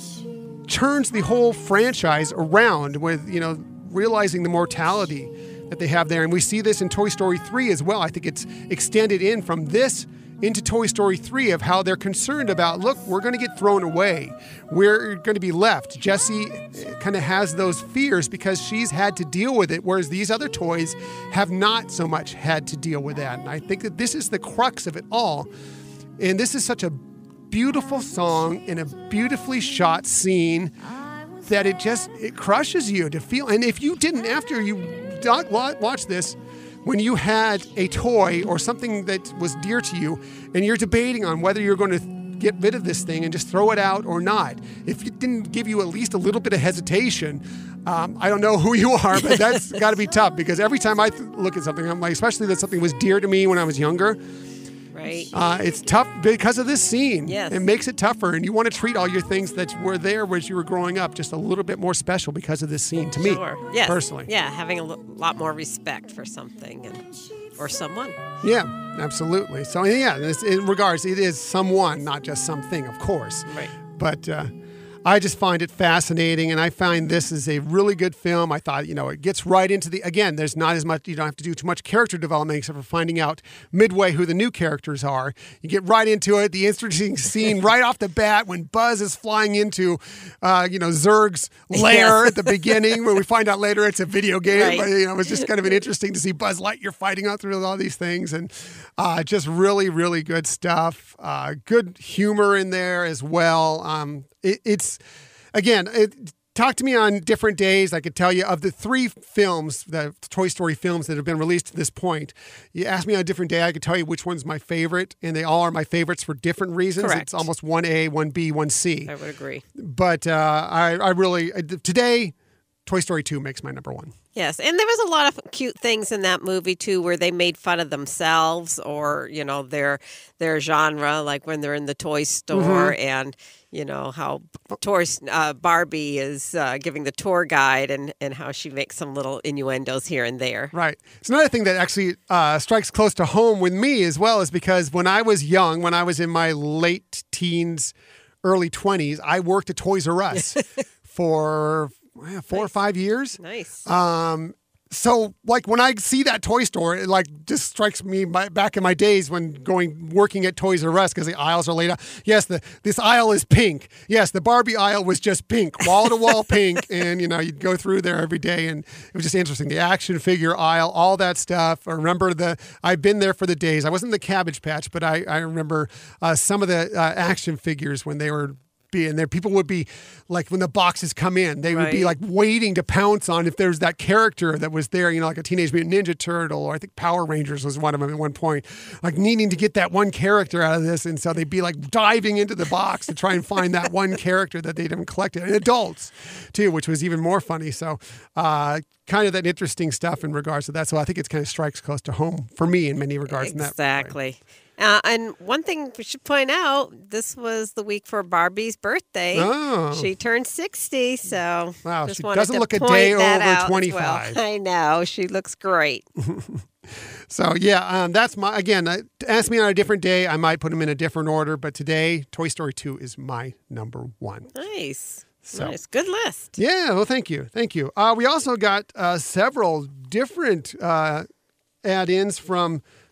turns the whole franchise around with, you know, realizing the mortality that they have there. And we see this in Toy Story 3 as well. I think it's extended in from this into Toy Story 3 of how they're concerned about, look, we're going to get thrown away. We're going to be left. Jessie kind of has those fears because she's had to deal with it, whereas these other toys have not so much had to deal with that. And I think that this is the crux of it all. And this is such a beautiful song and a beautifully shot scene that it crushes you to feel. And if you didn't, after you watch this, when you had a toy or something that was dear to you and you're debating on whether you're going to get rid of this thing and just throw it out or not, if it didn't give you at least a little bit of hesitation, I don't know who you are, but that's got to be tough, because every time I look at something, I'm like, especially that something was dear to me when I was younger, right? It's tough because of this scene. Yes. It makes it tougher, and you want to treat all your things that were there as you were growing up just a little bit more special because of this scene to me, Yes. personally. Yeah, having a lot more respect for something or someone. Yeah, absolutely. So, yeah, in regards, it is someone, not just something, of course. Right. But I just find it fascinating, and I find this is a really good film. I thought, it gets right into again, there's not as much, you don't have to do too much character development except for finding out midway who the new characters are. You get right into it. The interesting scene right off the bat when Buzz is flying into, Zurg's lair at the beginning, where we find out later it's a video game. Right. But, it was just kind of interesting to see Buzz Lightyear fighting out through all these things, and just really, really good stuff. Good humor in there as well. It's, again, talk to me on different days. I could tell you of the 3 films, the Toy Story films that have been released to this point. You ask me on a different day, I could tell you which one's my favorite, and they all are my favorites for different reasons. Correct. It's almost 1A, 1B, 1C. I would agree. But I really, today, Toy Story 2 makes my number 1. Yes, and there was a lot of cute things in that movie too, where they made fun of themselves or their genre, like when they're in the toy store, and how Barbie is giving the tour guide and how she makes some little innuendos here and there. Right. It's another thing that actually strikes close to home with me as well, is because when I was young, when I was in my late teens, early 20s, I worked at Toys R Us for 4 or 5 years. Nice. So, like, when I see that toy store, it, just strikes me back in my days when working at Toys R Us, because the aisles are laid out. Yes, this aisle is pink. Yes, the Barbie aisle was just pink, wall-to-wall pink, and, you'd go through there every day, and it was just interesting. The action figure aisle, all that stuff. I remember I've been there for the days. I wasn't in the Cabbage Patch, but I remember some of the action figures when they were and there people would be like, when the boxes come in, they would be like waiting to pounce on if there's that character that was there, like a Teenage Mutant Ninja Turtle, or I think Power Rangers was one of them at one point, like needing to get that one character out of this. And so they'd be like diving into the box to try and find that one character that they'd haven't collected, and adults too, which was even more funny. So kind of that interesting stuff in regards to that. So I think it kind of strikes close to home for me in many regards. Exactly. And one thing we should point out, this was the week for Barbie's birthday. Oh. She turned 60, so wow, just she wanted doesn't to look a point day that over out 25. Well. I know. She looks great. So, yeah, that's ask me on a different day, I might put them in a different order, but today, Toy Story 2 is my number 1. Nice. So, nice. Good list. Yeah, well, thank you. Thank you. We also got several different add-ins from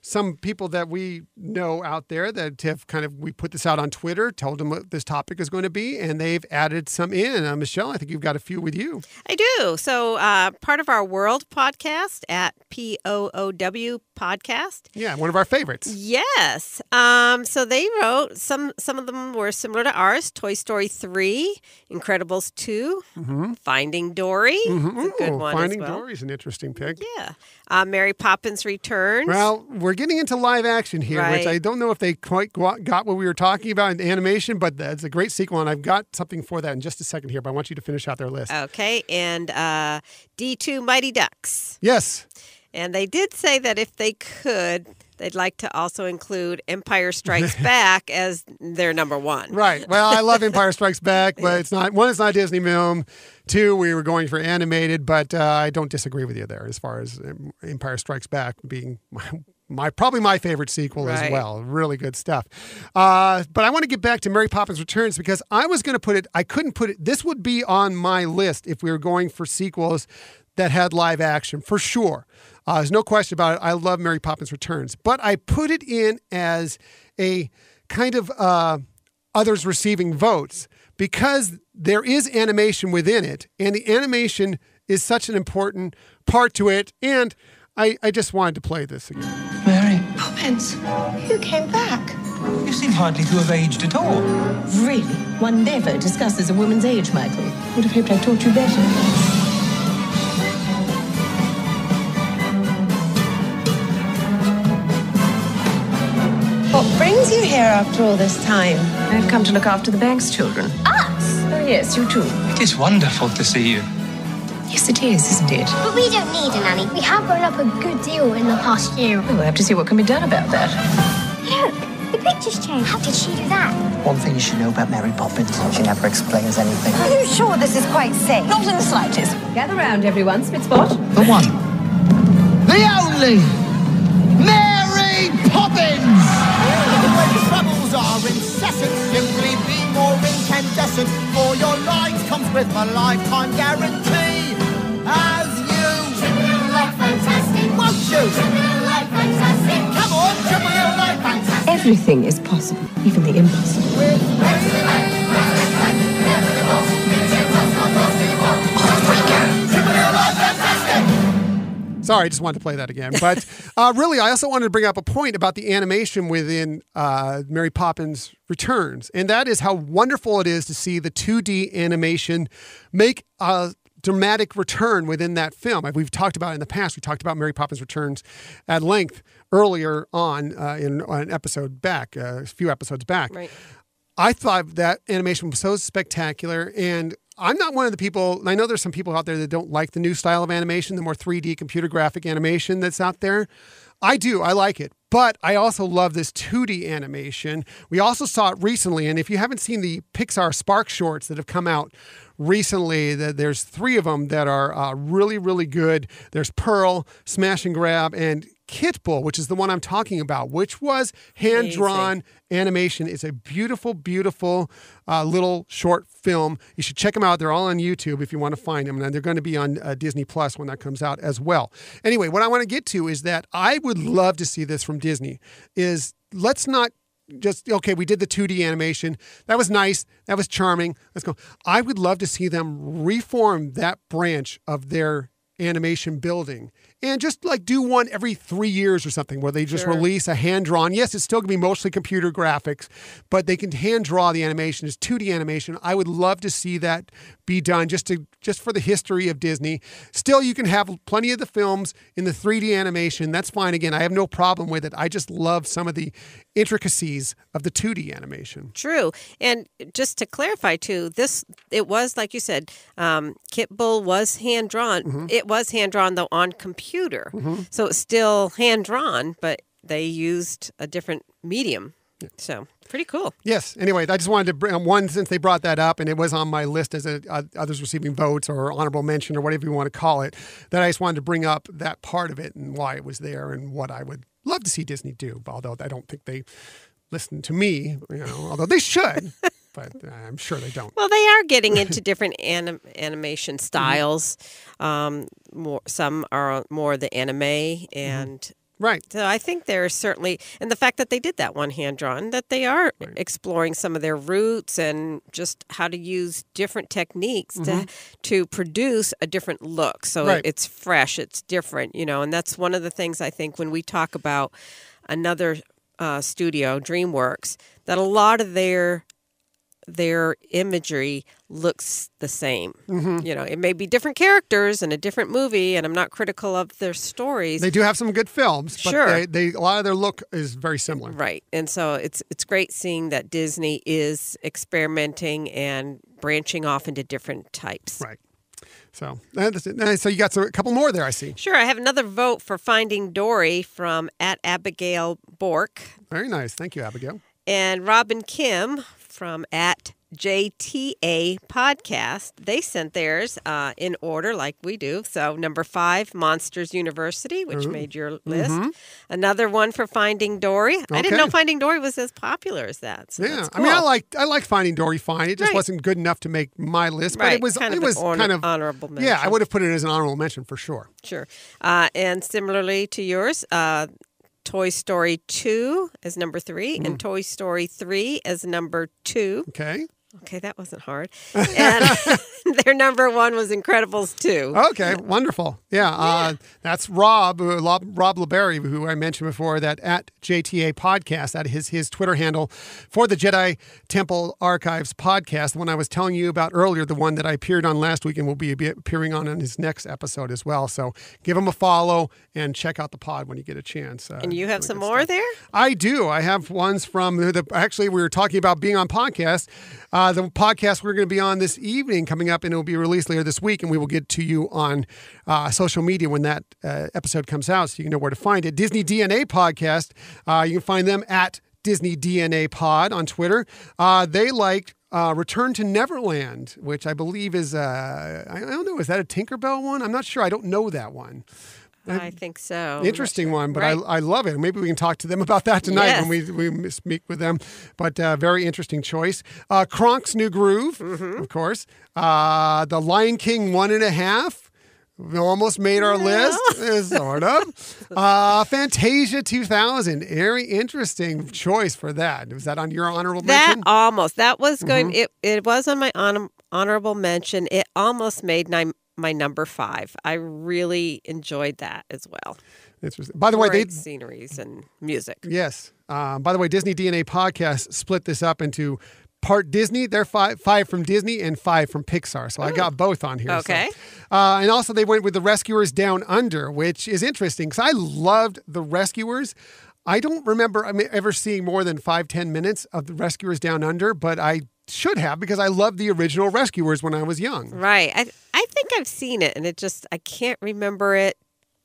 some people that we know out there that have we put this out on Twitter, told them what this topic is going to be, and they've added some in. Michelle, I think you've got a few with you. I do. So part of our World podcast at POOW podcast. Yeah, one of our favorites. Yes. So they wrote, some of them were similar to ours, Toy Story 3, Incredibles 2, Finding Dory. Mm-hmm. That's a good one Finding as well. Dory is an interesting pick. Yeah. Mary Poppins Returns. Well, we're getting into live action here, which I don't know if they quite got what we were talking about in animation, but it's a great sequel, and I've got something for that in just a second here, but I want you to finish out their list. Okay, and D2 Mighty Ducks. Yes. And they did say that if they could, they'd like to also include Empire Strikes Back as their number one. Right. Well, I love Empire Strikes Back, but it's not a Disney film. 2, we were going for animated, but I don't disagree with you there as far as Empire Strikes Back being probably my favorite sequel as well. Really good stuff. But I want to get back to Mary Poppins Returns because I was going to put it, I couldn't put it, this would be on my list if we were going for sequels that had live action, for sure. There's no question about it. I love Mary Poppins Returns. But I put it in as a kind of others receiving votes because there is animation within it, and the animation is such an important part to it, and I just wanted to play this again. Mary, Poppins, you came back. you seem hardly to have aged at all. Really? One never discusses a woman's age, Michael. Would have hoped I taught you better. What brings you here after all this time? I've come to look after the bank's children. Us? Oh, yes, you too. It is wonderful to see you. Yes, it is, isn't it? But we don't need a nanny. We have grown up a good deal in the past year. We'll have to see what can be done about that. Look, the picture's changed. How did she do that? One thing you should know about Mary Poppins, she never explains anything. Are you sure this is quite safe? Not in the slightest. Gather round, everyone. Spitspot. The one. The only Mary Poppins! When troubles are incessant, simply be more incandescent, for your life comes with a lifetime guarantee. As you triple your life fantastic, won't you? Triple your life fantastic. Come on, triple your life fantastic. Everything is possible, even the impossible. Sorry, I just wanted to play that again. But really, I also wanted to bring up a point about the animation within Mary Poppins Returns. And that is how wonderful it is to see the 2D animation make a dramatic return within that film. We've talked about it in the past. We talked about Mary Poppins Returns at length earlier on in an episode back, a few episodes back. Right. I thought that animation was so spectacular, and I'm not one of the people, and I know there's some people out there that don't like the new style of animation, the more 3D computer graphic animation that's out there. I do. I like it. But I also love this 2D animation. We also saw it recently, and if you haven't seen the Pixar Spark shorts that have come out recently, there's 3 of them that are really, really good. There's Pearl, Smash and Grab, and Kit Bull, which is the one I'm talking about, which was hand-drawn animation. It's a beautiful, beautiful little short film. You should check them out. They're all on YouTube if you want to find them. And they're going to be on Disney Plus when that comes out as well. Anyway, what I want to get to is that I would love to see this from Disney. Let's not just, okay, we did the 2D animation. That was nice. That was charming. Let's go. I would love to see them reform that branch of their animation building and just like do one every 3 years or something where they just release a hand-drawn. Yes, it's still going to be mostly computer graphics, but they can hand-draw the animation as 2D animation. I would love to see that be done just for the history of Disney. Still, you can have plenty of the films in the 3D animation. That's fine. Again, I have no problem with it. I just love some of the intricacies of the 2D animation. True. And just to clarify, too, it was, like you said, Kit Bull was hand-drawn. Mm-hmm. It was hand-drawn, though, on computer. Mm-hmm. So it's still hand-drawn, but they used a different medium. Yeah. So pretty cool. Yes. Anyway, I just wanted to bring one since they brought that up, and it was on my list as others receiving votes or honorable mention or whatever you want to call it, that I just wanted to bring up that part of it and why it was there and what I would love to see Disney do, although I don't think they listen to me, although they should. But I'm sure they don't. Well, they are getting into different animation styles. Some are more the anime, and Right. So I think there's certainly, and the fact that they did that one hand-drawn, that they are exploring some of their roots and just how to use different techniques to produce a different look. So it's fresh, it's different, and that's one of the things I think when we talk about another studio, DreamWorks, that a lot of their imagery looks the same. It may be different characters and a different movie, and I'm not critical of their stories. They do have some good films, but they a lot of their look is very similar. Right. And so it's great seeing that Disney is experimenting and branching off into different types. Right. So you got a couple more there, I see. Sure. I have another vote for Finding Dory from @Abigail Bork. Very nice. Thank you, Abigail. And Robin Kim from @JTA Podcast. They sent theirs in order like we do. So number 5, Monsters University, which made your list. Another one for Finding Dory. I didn't know Finding Dory was as popular as that. So yeah, that's cool. I mean, I like Finding Dory fine. It just wasn't good enough to make my list, but it was kind of honorable mention. Yeah, I would have put it as an honorable mention for sure. Sure. And similarly to yours, Toy Story 2 as number 3 and Toy Story 3 as number 2. Okay, that wasn't hard. And their number 1 was Incredibles 2. Okay, wonderful. Yeah. That's Rob LeBerry, who I mentioned before, that @JTA Podcast. That is his Twitter handle for the Jedi Temple Archives podcast. The one I was telling you about earlier, the one that I appeared on last week and will be appearing on his next episode as well. So give him a follow and check out the pod when you get a chance. And you have some more there? I do. I have ones from actually, we were talking about being on podcasts. The podcast we're going to be on this evening coming up, and it will be released later this week, and we will get to you on social media when that episode comes out, so you know where to find it. Disney DNA Podcast. You can find them at Disney DNA Pod on Twitter. They liked Return to Neverland, which I believe is, I don't know, is that a Tinkerbell one? I'm not sure. I don't know that one. I think so. Interesting one, but I love it. Maybe we can talk to them about that tonight when we speak with them. But very interesting choice. Kronk's New Groove, of course. The Lion King 1.5. We almost made our list, sort of. Fantasia 2000. Very interesting choice for that. Was that on your honorable mention? That was going. It was on my honorable mention. It almost made my number 5. I really enjoyed that as well. By the way, great sceneries and music. Yes. By the way, Disney DNA Podcast split this up into part Disney. They're 5 from Disney and 5 from Pixar. So I got both on here. Okay. So. And also they went with The Rescuers Down Under, which is interesting because I loved The Rescuers. I don't remember ever seeing more than 5-10 minutes of The Rescuers Down Under, but I should have because I loved the original Rescuers when I was young. Right. I think I've seen it, and I can't remember it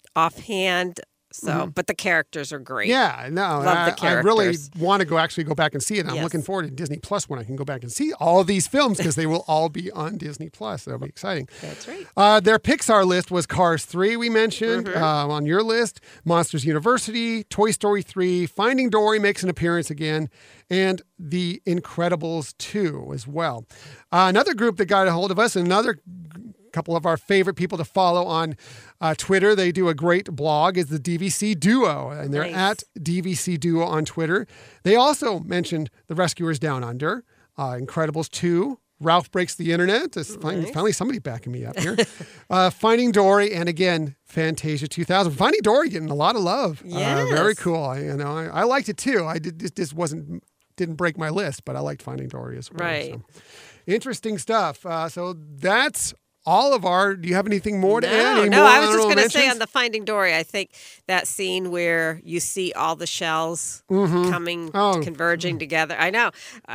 offhand. So, but the characters are great. Yeah, no, Love the characters. I really want to actually go back and see it. I'm looking forward to Disney Plus when I can go back and see all of these films because they will all be on Disney Plus. That'll be exciting. That's right. Their Pixar list was Cars 3, we mentioned on your list, Monsters University, Toy Story 3, Finding Dory makes an appearance again, and The Incredibles 2 as well. Another group that got a hold of us, another couple of our favorite people to follow on Twitter. They do a great blog, is the DVC Duo, and they're at DVC Duo on Twitter. They also mentioned The Rescuers Down Under, Incredibles 2, Ralph Breaks the Internet. Finally somebody backing me up here. Finding Dory, and again, Fantasia 2000. Finding Dory getting a lot of love. Yes. Very cool. I liked it too. This didn't break my list, but I liked Finding Dory as well. Right. So. Interesting stuff. So that's all of our. Do you have anything more to add? No, I was just going to say on the Finding Dory, I think that scene where you see all the shells coming, converging together. I know.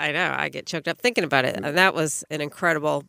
I get choked up thinking about it. And that was an incredible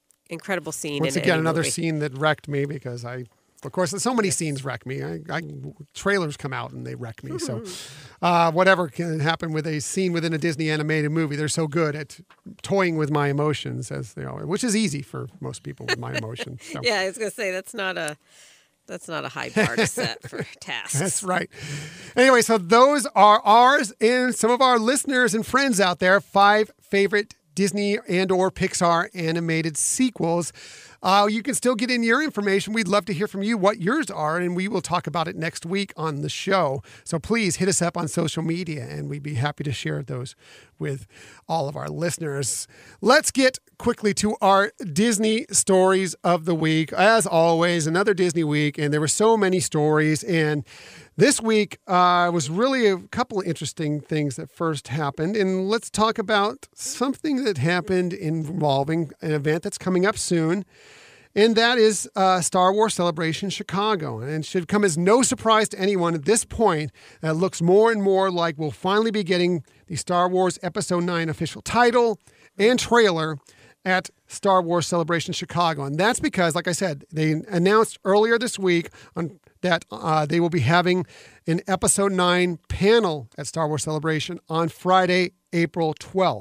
scene. Once again, another scene that wrecked me because of course, so many scenes wreck me. Trailers come out and they wreck me. So whatever can happen with a scene within a Disney animated movie, they're so good at toying with my emotions, as they are, which is easy for most people with my emotions. So. Yeah, I was going to say that's not a high bar to set for tasks. That's right. Anyway, so those are ours and some of our listeners and friends out there, 5 favorite Disney and or Pixar animated sequels. You can still get in your information. We'd love to hear from you what yours are, and we will talk about it next week on the show. So please hit us up on social media, and we'd be happy to share those with all of our listeners. Let's get quickly to our Disney stories of the week. As always, another Disney week, and there were so many stories. And this week was really a couple of interesting things that first happened. And let's talk about something that happened involving an event that's coming up soon. And that is Star Wars Celebration Chicago. And it should come as no surprise to anyone at this point. It looks more and more like we'll finally be getting the Star Wars Episode 9 official title and trailer at Star Wars Celebration Chicago. And that's because, like I said, they announced earlier this week that they will be having an Episode 9 panel at Star Wars Celebration on Friday, April 12th.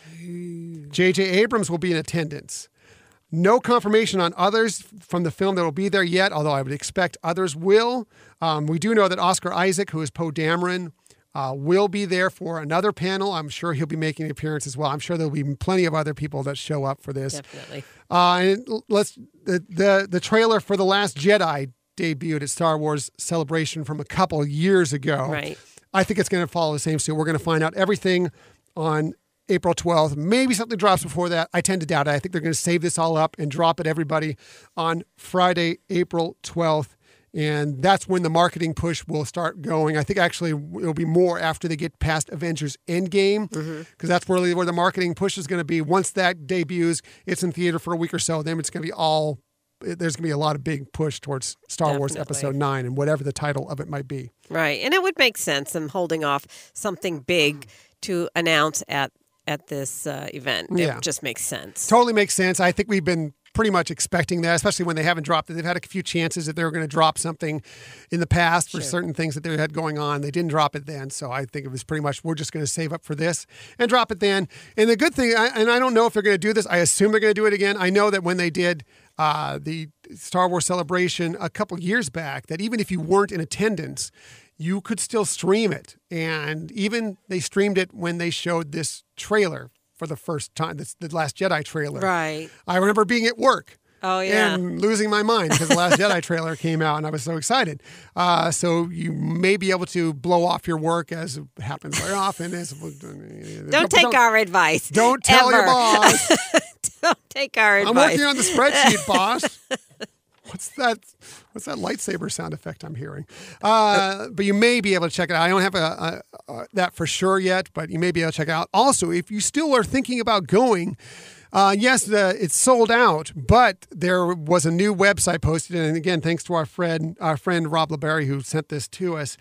J.J. Abrams will be in attendance. No confirmation on others from the film that will be there yet, although I would expect others will. We do know that Oscar Isaac, who is Poe Dameron, will be there for another panel. I'm sure he'll be making an appearance as well. I'm sure there'll be plenty of other people that show up for this. Definitely. And the trailer for The Last Jedi debuted at Star Wars Celebration from a couple of years ago. Right. I think it's going to follow the same suit. We're going to find out everything on April 12th. Maybe something drops before that. I tend to doubt it. I think they're going to save this all up and drop it, everybody, on Friday, April 12th. And that's when the marketing push will start going. I think actually it'll be more after they get past Avengers Endgame, because that's really where the marketing push is going to be. Once that debuts, it's in theater for a week or so. Then it's going to be there's going to be a lot of big push towards Star Wars Episode 9 and whatever the title of it might be. Right. And it would make sense them holding off something big to announce at this event. Yeah. It just makes sense. Totally makes sense. I think we've been pretty much expecting that, especially when they haven't dropped it. They've had a few chances that they were going to drop something in the past for certain things that they had going on. They didn't drop it then. So I think it was pretty much, we're just going to save up for this and drop it then. And the good thing, and I don't know if they're going to do this. I assume they're going to do it again. I know that when they did the Star Wars Celebration a couple years back, that even if you weren't in attendance, you could still stream it. And even they streamed it when they showed this trailer for the first time, the Last Jedi trailer. Right. I remember being at work. Oh, yeah. And losing my mind because the Last Jedi trailer came out and I was so excited. So you may be able to blow off your work, as happens very often. Don't take our advice. Don't tell your boss. Don't take our advice. I'm working on the spreadsheet, boss. What's that lightsaber sound effect I'm hearing? But you may be able to check it out. I don't have that for sure yet, but you may be able to check it out. Also, if you still are thinking about going, yes, it's sold out, but there was a new website posted. And again, thanks to our friend Rob LeBerry, who sent this to us.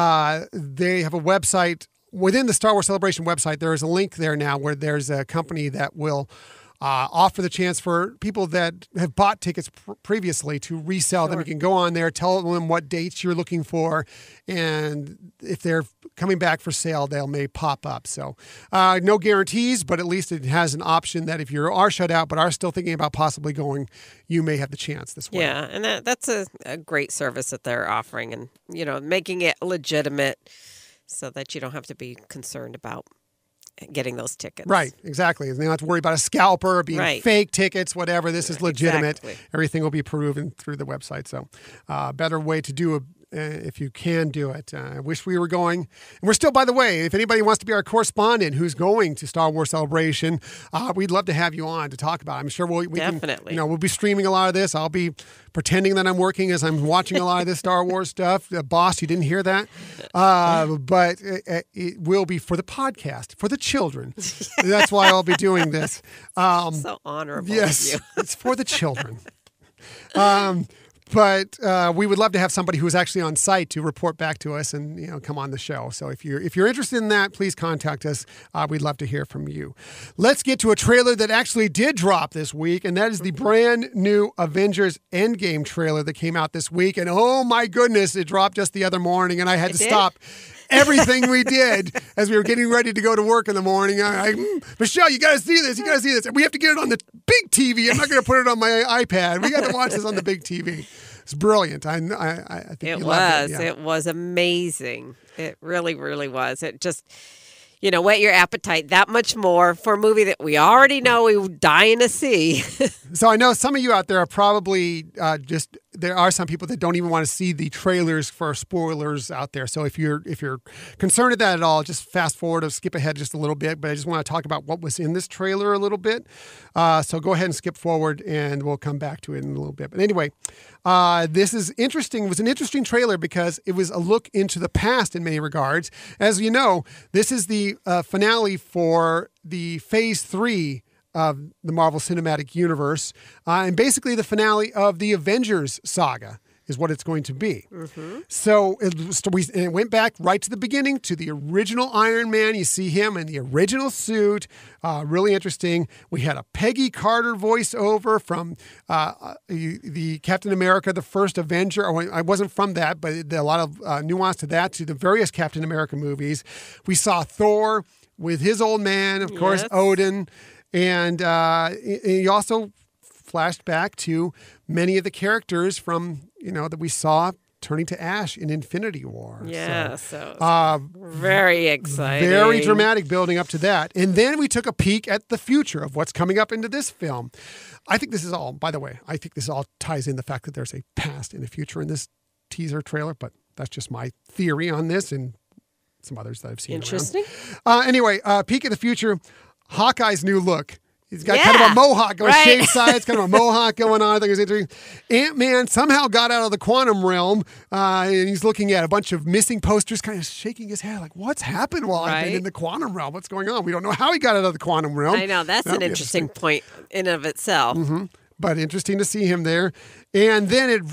They have a website within the Star Wars Celebration website. There is a link there now where there's a company that will offer the chance for people that have bought tickets previously to resell them. You can go on there, tell them what dates you're looking for, and if they're coming back for sale, they may pop up. So no guarantees, but at least it has an option that if you are shut out but are still thinking about possibly going, you may have the chance this way. Yeah, and that's a great service that they're offering, and making it legitimate so that you don't have to be concerned about getting those tickets. Right, exactly. And they don't have to worry about a scalper, being fake tickets, whatever. This is legitimate. Exactly. Everything will be proven through the website. So better way to do if you can do it. I wish we were going. And we're still, by the way, if anybody wants to be our correspondent who's going to Star Wars Celebration, we'd love to have you on to talk about it. I'm sure we Definitely. can, we'll be streaming a lot of this. I'll be pretending that I'm working as I'm watching a lot of this Star Wars stuff. Boss, you didn't hear that. But it will be for the podcast, for the children. That's why I'll be doing this. So honorable. Yes, of you. It's for the children. But we would love to have somebody who's actually on site to report back to us and come on the show. So if you're interested in that, please contact us. We'd love to hear from you. Let's get to a trailer that actually did drop this week, and that is the brand new Avengers Endgame trailer that came out this week. And oh my goodness, it dropped just the other morning, and I had to stop everything we did as we were getting ready to go to work in the morning. Michelle, you got to see this. You got to see this. And we have to get it on the big TV. I'm not going to put it on my iPad. We got to watch this on the big TV. It's brilliant. I think it you was. loved it. Yeah. It was amazing. It really, really was. It just, whet your appetite that much more for a movie that we already know we're dying to see. So I know some of you out there are probably there are some people that don't even want to see the trailers for spoilers out there. So if you're concerned at that at all, just fast forward or skip ahead just a little bit. But I just want to talk about what was in this trailer a little bit. So go ahead and skip forward, and we'll come back to it in a little bit. But anyway, this is interesting. It was an interesting trailer because it was a look into the past in many regards. As you know, this is the finale for the Phase 3 of the Marvel Cinematic Universe, and basically the finale of the Avengers saga is what it's going to be. Mm-hmm. So it went back right to the beginning to the original Iron Man. You see him in the original suit. Really interesting. We had a Peggy Carter voiceover from the Captain America, the first Avenger. I wasn't from that, but a lot of nuance to that, to the various Captain America movies. We saw Thor with his old man, of course, Odin. And he also flashed back to many of the characters from, that we saw turning to ash in Infinity War. Yeah, so very exciting. Very dramatic building up to that. And then we took a peek at the future of what's coming up into this film. I think this is all, by the way, ties in the fact that there's a past and a future in this teaser trailer, but that's just my theory on this and some others that I've seen. Interesting. Anyway, peek at the future. Hawkeye's new look. He's got kind of a mohawk, shaved sides, kind of a mohawk going on. I think it's interesting. Ant-Man somehow got out of the quantum realm, and he's looking at a bunch of missing posters, kind of shaking his head, like, what's happened while I've been in the quantum realm? What's going on? We don't know how he got out of the quantum realm. I know. That's an interesting point in of itself. Mm-hmm. But interesting to see him there. And then it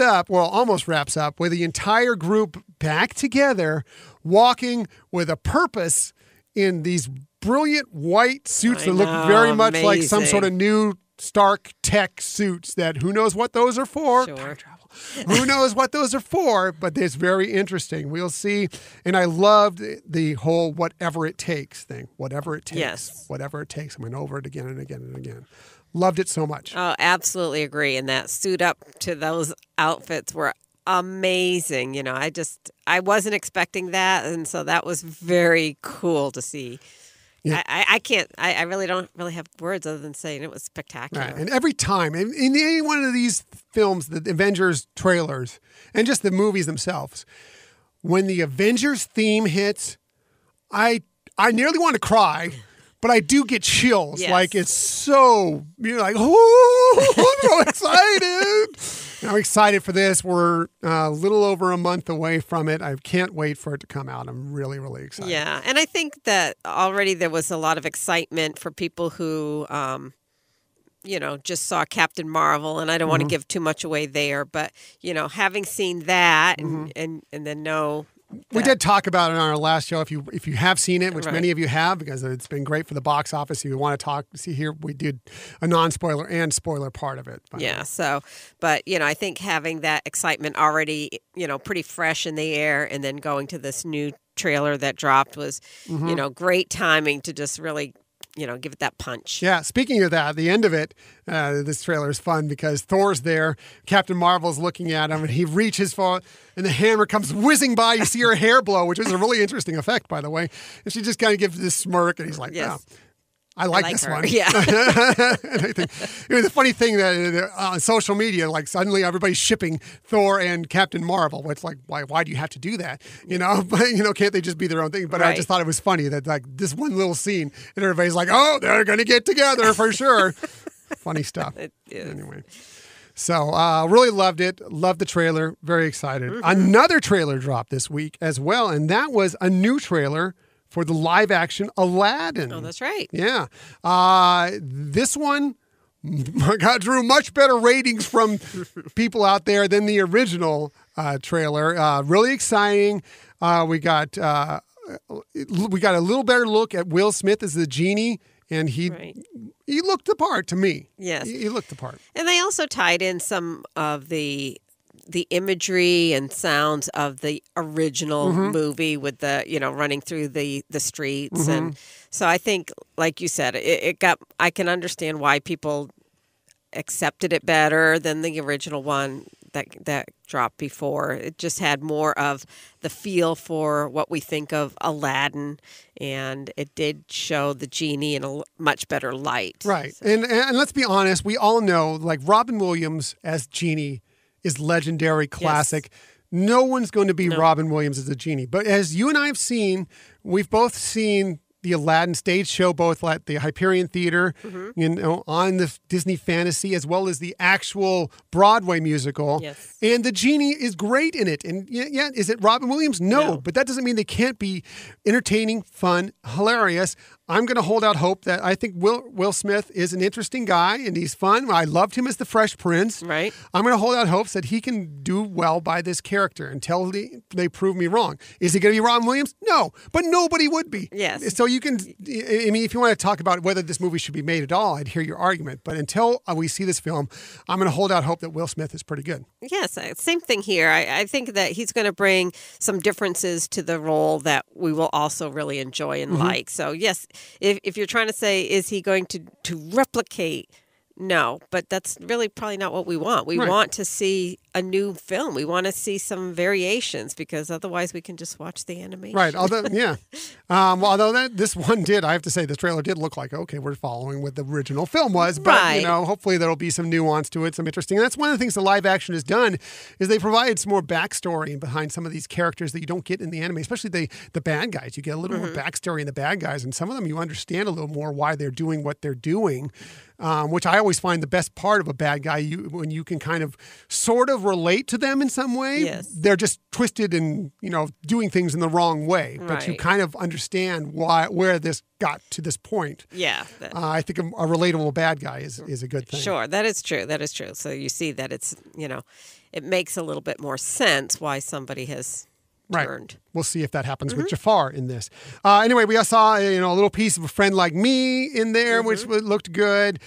almost wraps up with the entire group back together, walking with a purpose in these brilliant white suits that look very much like some sort of new Stark tech suits that who knows what those are for. Sure. Time travel. Who knows what those are for, but it's very interesting. We'll see. And I loved the whole whatever it takes thing. Whatever it takes. Yes. Whatever it takes. I went over it again and again and again. Loved it so much. Oh, absolutely agree. And that suit up to those outfits were amazing. I wasn't expecting that. And so that was very cool to see. Yeah. I really don't have words other than saying it was spectacular. Right. And every time, in any one of these films, the Avengers trailers, and just the movies themselves, when the Avengers theme hits, I nearly want to cry, but I do get chills. Yes. Like, it's so, you're like, oh, I'm so excited. And I'm excited for this. We're a little over a month away from it. I can't wait for it to come out. I'm really, really excited. Yeah, and I think that already there was a lot of excitement for people who, just saw Captain Marvel, and I don't want to give too much away there, but, having seen that and then know... We did talk about it on our last show. If you have seen it, which many of you have, because it's been great for the box office. If you want to see here, we did a non-spoiler and spoiler part of it. Yeah. So, but I think having that excitement already, pretty fresh in the air, and then going to this new trailer that dropped was, great timing to just really, give it that punch. Yeah. Speaking of that, the end of it, this trailer is fun because Thor's there. Captain Marvel's looking at him, and he reaches for, and the hammer comes whizzing by. You see her hair blow, which was a really interesting effect, by the way. And she just kind of gives this smirk, and he's like, yes. "Oh, I like this her. one." Yeah. And I think, the funny thing that on social media, like suddenly everybody's shipping Thor and Captain Marvel. It's like, why do you have to do that? But can't they just be their own thing? But I just thought it was funny that like this one little scene, and everybody's like, oh, they're going to get together for sure. Funny stuff. It is. Anyway. So really loved it. Loved the trailer. Very excited. Mm-hmm. Another trailer dropped this week as well, and that was a new trailer for the live-action Aladdin. Oh, that's right. Yeah. This one drew much better ratings from people out there than the original trailer. Really exciting. We got a little better look at Will Smith as the genie, and he looked the part to me. Yes. He looked the part. And they also tied in some of the imagery and sounds of the original movie with the, running through the streets. And so I think, like you said, I can understand why people accepted it better than the original one. that dropped before. It just had more of the feel for what we think of Aladdin, and it did show the genie in a much better light. Right. So. And let's be honest, we all know, like, Robin Williams as Genie is legendary, classic. Yes. No one's going to be Robin Williams as a genie. But as you and I have seen, we've both seen the Aladdin stage show, both at the Hyperion Theater, on the Disney Fantasy, as well as the actual Broadway musical. Yes. And the genie is great in it. And yeah, is it Robin Williams? No, but that doesn't mean they can't be entertaining, fun, hilarious. I'm going to hold out hope that I think Will Smith is an interesting guy and he's fun. I loved him as the Fresh Prince. Right. I'm going to hold out hopes that he can do well by this character until they prove me wrong. Is he going to be Robin Williams? No, but nobody would be. Yes. So you can, I mean, if you want to talk about whether this movie should be made at all, I'd hear your argument. But until we see this film, I'm going to hold out hope that Will Smith is pretty good. Yes, same thing here. I think that he's going to bring some differences to the role that we will also really enjoy and like. So yes, if you're trying to say, is he going to replicate? No, but that's really probably not what we want. We want to see a new film. We want to see some variations because otherwise we can just watch the animation. Right. Although, although this one did, I have to say, the trailer did look like, okay, we're following what the original film was. But, hopefully there'll be some nuance to it, some interesting. And that's one of the things the live action has done is they provided some more backstory behind some of these characters that you don't get in the anime, especially the bad guys. You get a little more backstory in the bad guys, and some of them you understand a little more why they're doing what they're doing. Which I always find the best part of a bad guy, when you can kind of sort of relate to them in some way. Yes. They're just twisted and, doing things in the wrong way. But you kind of understand where this got to this point. Yeah. I think a relatable bad guy is a good thing. Sure, that is true. That is true. So you see that it's, it makes a little bit more sense why somebody has turned. We'll see if that happens with Jafar in this. Anyway, we saw a little piece of A Friend Like Me in there, which looked good.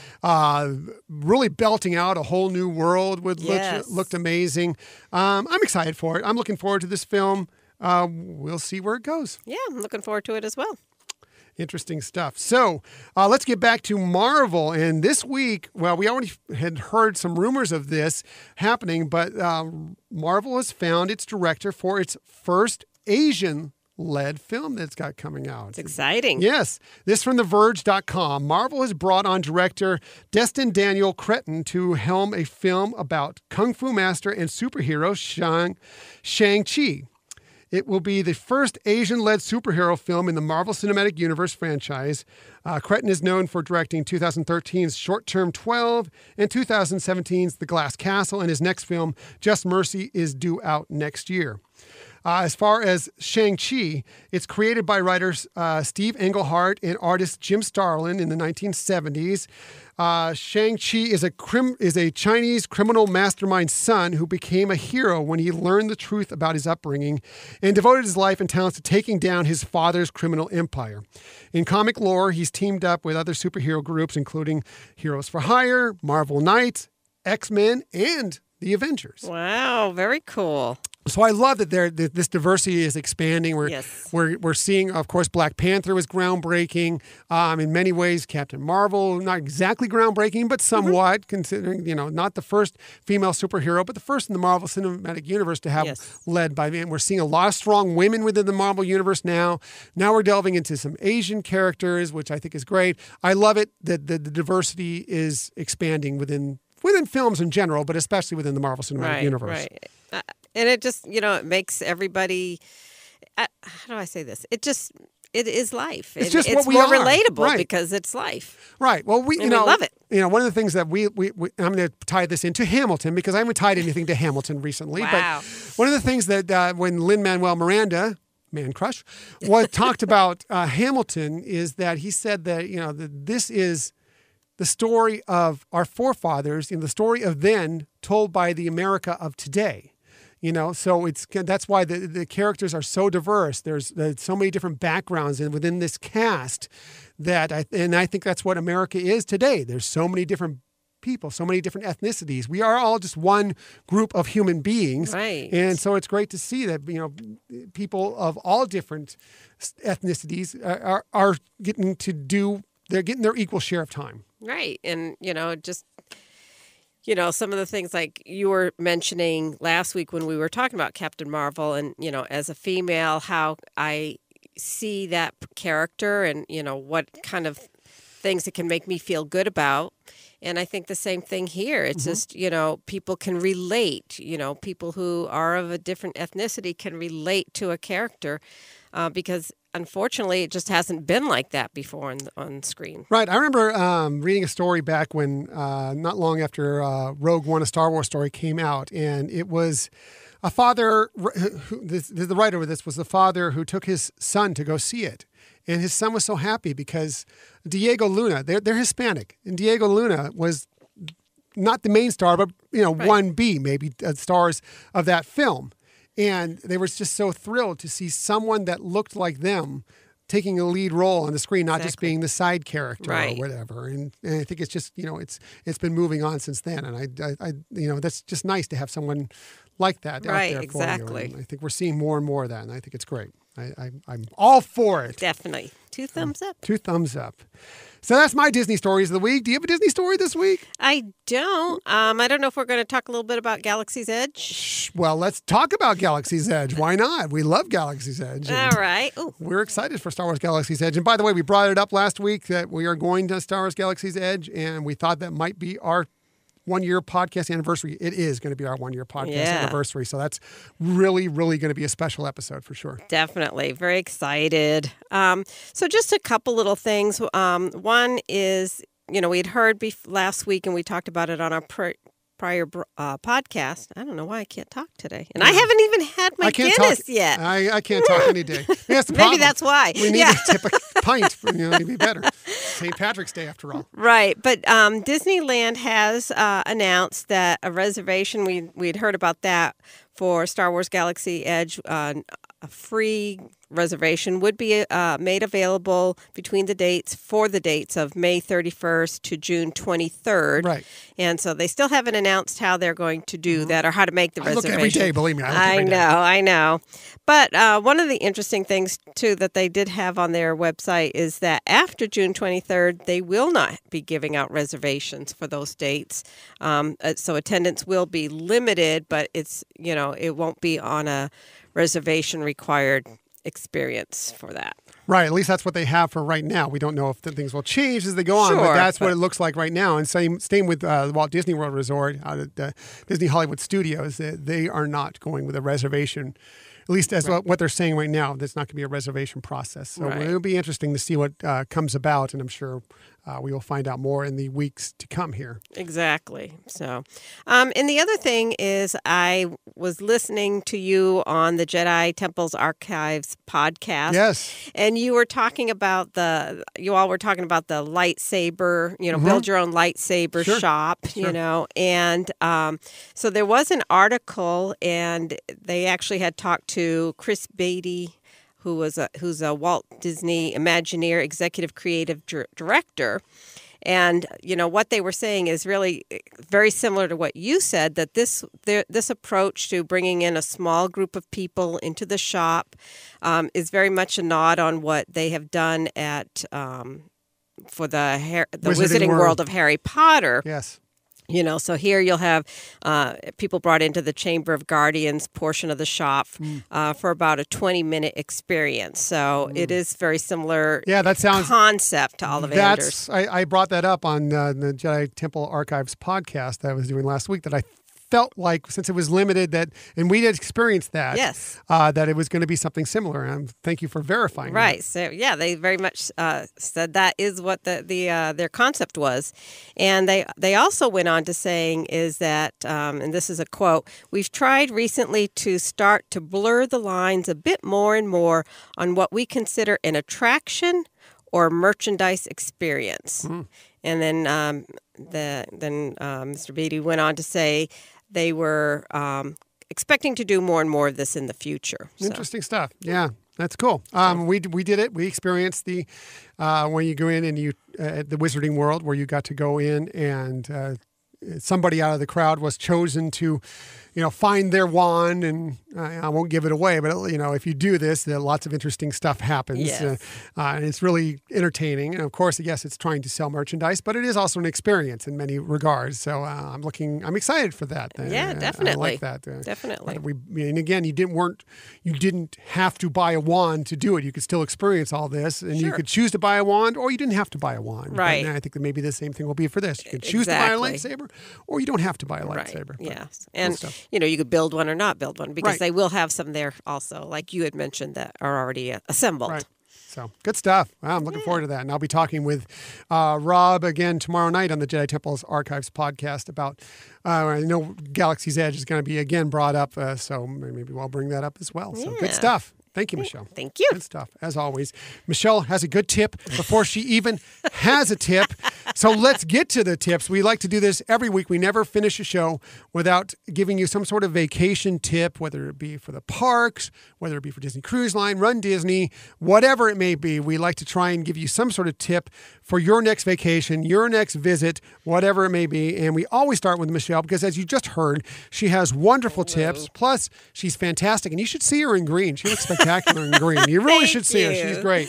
Really belting out a whole new world, looked amazing. I'm excited for it. I'm looking forward to this film. We'll see where it goes. Yeah, I'm looking forward to it as well. Interesting stuff. So let's get back to Marvel. And this week, well, we already had heard some rumors of this happening, but Marvel has found its director for its first Asian-led film that's got coming out. It's exciting. Yes. This from TheVerge.com. Marvel has brought on director Destin Daniel Cretton to helm a film about Kung Fu master and superhero Shang-Chi. It will be the first Asian-led superhero film in the Marvel Cinematic Universe franchise. Cretton is known for directing 2013's Short Term 12 and 2017's The Glass Castle, and his next film, Just Mercy, is due out next year. As far as Shang-Chi, it's created by writers Steve Englehart and artist Jim Starlin in the 1970s. Shang-Chi is a Chinese criminal mastermind's son who became a hero when he learned the truth about his upbringing and devoted his life and talents to taking down his father's criminal empire. In comic lore, he's teamed up with other superhero groups, including Heroes for Hire, Marvel Knights, X-Men, and the Avengers. Wow, very cool. So I love that this diversity is expanding. We're seeing, of course, Black Panther was groundbreaking. In many ways, Captain Marvel, not exactly groundbreaking, but somewhat, considering, not the first female superhero, but the first in the Marvel Cinematic Universe to have led by men. We're seeing a lot of strong women within the Marvel Universe now. Now we're delving into some Asian characters, which I think is great. I love it that the diversity is expanding within films in general, but especially within the Marvel Cinematic Universe. Right. And it just, it makes everybody, how do I say this? It is life. It's just it's what we more are. Relatable because it's life. Right. Well, we love it. One of the things that we I'm going to tie this into Hamilton because I haven't tied anything to Hamilton recently. Wow. But one of the things that when Lin-Manuel Miranda, man crush, talked about Hamilton is that he said that, that this is the story of our forefathers, the story of then told by the America of today. So that's why the characters are so diverse. There's so many different backgrounds within this cast and I think that's what America is today. There's so many different people, so many different ethnicities. We are all just one group of human beings. Right. And so it's great to see that, people of all different ethnicities are getting their equal share of time. Right. And, you know, some of the things like you were mentioning last week when we were talking about Captain Marvel and, you know, as a female, how I see that character and, you know, what kind of things it can make me feel good about. And I think the same thing here. It's just, you know, people can relate, you know, people who are of a different ethnicity can relate to a character because unfortunately it just hasn't been like that before on screen. Right. I remember reading a story back when not long after Rogue One, a Star Wars story, came out. And it was a father, the writer of this was the father who took his son to go see it. And his son was so happy because Diego Luna, they're Hispanic. And Diego Luna was not the main star, but, you know, 1B, maybe stars of that film. And they were just so thrilled to see someone that looked like them taking a lead role on the screen, not just being the side character or whatever. And I think it's just, you know, it's been moving on since then. And I you know, that's just nice to have someone like that out there for you. And I think we're seeing more and more of that, and I think it's great. I'm all for it. Definitely. 2 thumbs up. 2 thumbs up. So that's my Disney stories of the week. Do you have a Disney story this week? I don't. I don't know if we're going to talk a little bit about Galaxy's Edge. Well, let's talk about Galaxy's Edge. Why not? We love Galaxy's Edge. All right. Ooh. We're excited for Star Wars Galaxy's Edge. And by the way, we brought it up last week that we are going to Star Wars Galaxy's Edge, and we thought that might be our 1-year podcast anniversary. It is going to be our 1-year podcast anniversary. So that's really, really going to be a special episode for sure. Definitely. Very excited. So just a couple little things. One is, you know, we had heard last week and we talked about it on our prior podcast. I don't know why I can't talk today. And I haven't even had my Guinness yet. I can't talk any day. Maybe that's why. We need to tip a pint for, you know, to be better. St. Patrick's Day, after all. Right. But Disneyland has announced that a reservation, we'd heard about that for Star Wars Galaxy Edge, a free reservation would be made available between the dates of May 31st to June 23rd. Right. And so they still haven't announced how they're going to do that or how to make the reservation. I look every day, believe me. I know. But one of the interesting things, too, that they did have on their website is that after June 23rd, they will not be giving out reservations for those dates. So attendance will be limited, but it's, you know, it won't be on a reservation required experience for that. Right. At least that's what they have for right now. We don't know if things will change as they go on, but that's what it looks like right now. And same with the Walt Disney World Resort out at Disney Hollywood Studios. They are not going with a reservation, at least as what they're saying right now. There's not going to be a reservation process. So it'll be interesting to see what comes about, and I'm sure we will find out more in the weeks to come here. Exactly. So, and the other thing is I was listening to you on the Jedi Temples Archives podcast. Yes. And you were talking about you all were talking about the lightsaber, you know, build your own lightsaber shop, you know. And so there was an article, and they actually had talked to Chris Beatty, who's a Walt Disney Imagineer Executive Creative Director. And, you know, what they were saying is really very similar to what you said, that this approach to bringing in a small group of people into the shop is very much a nod on what they have done at for the Wizarding World of Harry Potter. Yes. You know, so here you'll have people brought into the Chamber of Guardians portion of the shop for about a 20-minute experience. So it is very similar concept to Ollivanders. I brought that up on the Jedi Temple Archives podcast that I was doing last week, that I felt like, since it was limited, and we had experienced that, that it was going to be something similar. And thank you for verifying that. That. So, yeah, they very much said that is what their concept was. And they also went on to saying is that, and this is a quote, "We've tried recently to start to blur the lines a bit more and more on what we consider an attraction or merchandise experience." And then Mr. Beatty went on to say they were expecting to do more and more of this in the future. So. Interesting stuff. Yeah, that's cool. We did it. We experienced the when you go in and you at the Wizarding World, where you got to go in and somebody out of the crowd was chosen to find their wand, and I won't give it away, but if you do this, lots of interesting stuff happens. Yes. And it's really entertaining. And of course, yes, it's trying to sell merchandise, but it is also an experience in many regards. So I'm excited for that. Yeah, definitely. I like that. Definitely. And again, you didn't have to buy a wand to do it. You could still experience all this, and you could choose to buy a wand, or you didn't have to buy a wand. Right. And I think that maybe the same thing will be for this. You can choose to buy a lightsaber, or you don't have to buy a lightsaber. Right. Yes. And, you could build one or not build one, because they will have some there also, like you had mentioned, that are already assembled. Right. So good stuff. Wow, I'm looking forward to that. And I'll be talking with Rob again tomorrow night on the Jedi Temples Archives podcast about, I know Galaxy's Edge is going to be again brought up. So maybe we'll bring that up as well. So good stuff. Thank you, Michelle. Thank you. Good stuff, as always. Michelle has a good tip before she even has a tip. So let's get to the tips. We like to do this every week. We never finish a show without giving you some sort of vacation tip, whether it be for the parks, whether it be for Disney Cruise Line, Run Disney, whatever it may be. We like to try and give you some sort of tip for your next vacation, your next visit, whatever it may be. And we always start with Michelle because, as you just heard, she has wonderful tips. Plus, she's fantastic. And you should see her in green. She looks spectacular in green. You really should see her. She's great.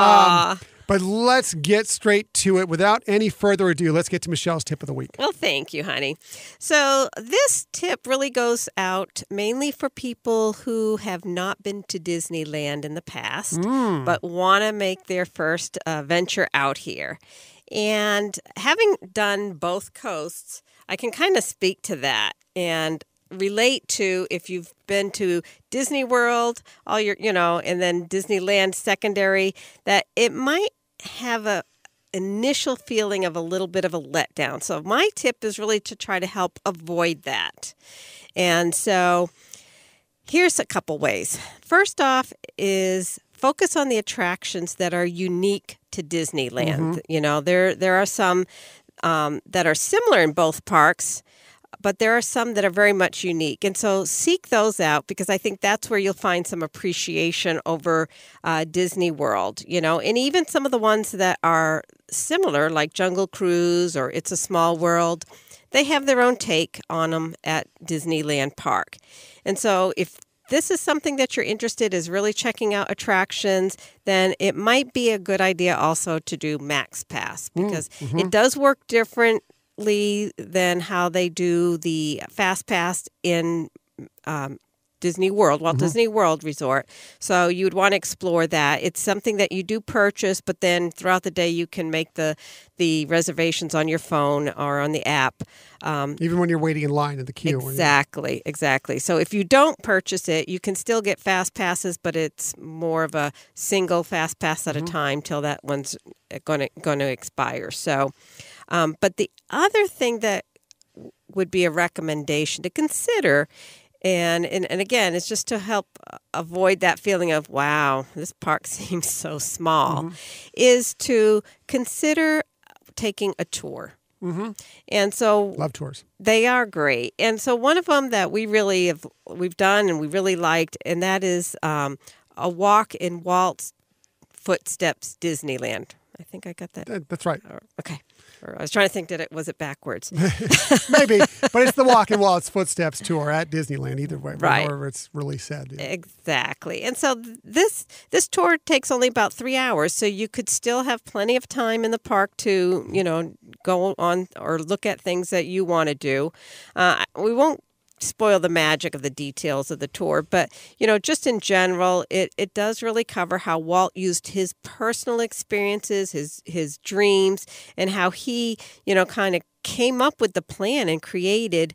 But let's get straight to it. Without any further ado, let's get to Michelle's tip of the week. Well, thank you, honey. So this tip really goes out mainly for people who have not been to Disneyland in the past, but want to make their first venture out here. And having done both coasts, I can kind of speak to that and relate to if you've been to Disney World, and then Disneyland secondary, that it might have a initial feeling of a little bit of a letdown. So my tip is really to try to help avoid that. And so here's a couple ways. First off is focus on the attractions that are unique to Disneyland. There are some that are similar in both parks, but there are some that are very much unique. And so seek those out, because I think that's where you'll find some appreciation over Disney World, and even some of the ones that are similar, like Jungle Cruise or It's a Small World, they have their own take on them at Disneyland Park. And so if this is something that you're interested in, is really checking out attractions, then it might be a good idea also to do Max Pass, because it does work differently than how they do the Fast Pass in Disney World, Walt Disney World Resort. So you would want to explore that. It's something that you do purchase, but then throughout the day you can make the reservations on your phone or on the app. Even when you're waiting in line at the queue. Exactly. So if you don't purchase it, you can still get Fast Passes, but it's more of a single Fast Pass at a time till that one's going to expire. So, but the other thing that would be a recommendation to consider, and again, it's just to help avoid that feeling of, wow, this park seems so small, is to consider taking a tour. And so love tours. They are great. And so one of them that we've done and we really liked, and that is a walk in Walt's footsteps Disneyland. I think I got that. That's right. Okay. I was trying to think, was it backwards? Maybe, but it's the Walk in Walt's Footsteps tour at Disneyland, either way, right? However it's really said. Yeah. Exactly. And so this tour takes only about 3 hours, so you could still have plenty of time in the park to, go on or look at things that you want to do. We won't spoil the magic of the details of the tour, but just in general, it does really cover how Walt used his personal experiences, his dreams, and how he kind of came up with the plan and created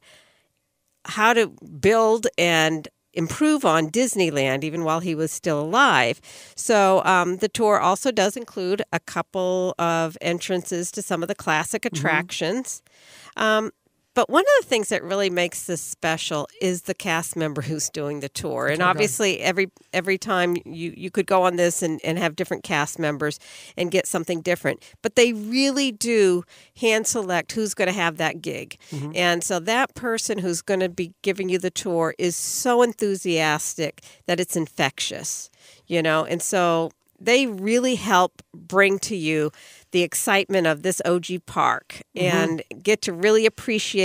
how to build and improve on Disneyland even while he was still alive. So the tour also does include a couple of entrances to some of the classic attractions. But one of the things that really makes this special is the cast member who's doing the tour. And obviously, every time you could go on this and have different cast members and get something different. But they really do hand select who's going to have that gig. And so that person who's going to be giving you the tour is so enthusiastic that it's infectious, And so they really help bring to you the excitement of this OG park and get to really appreciate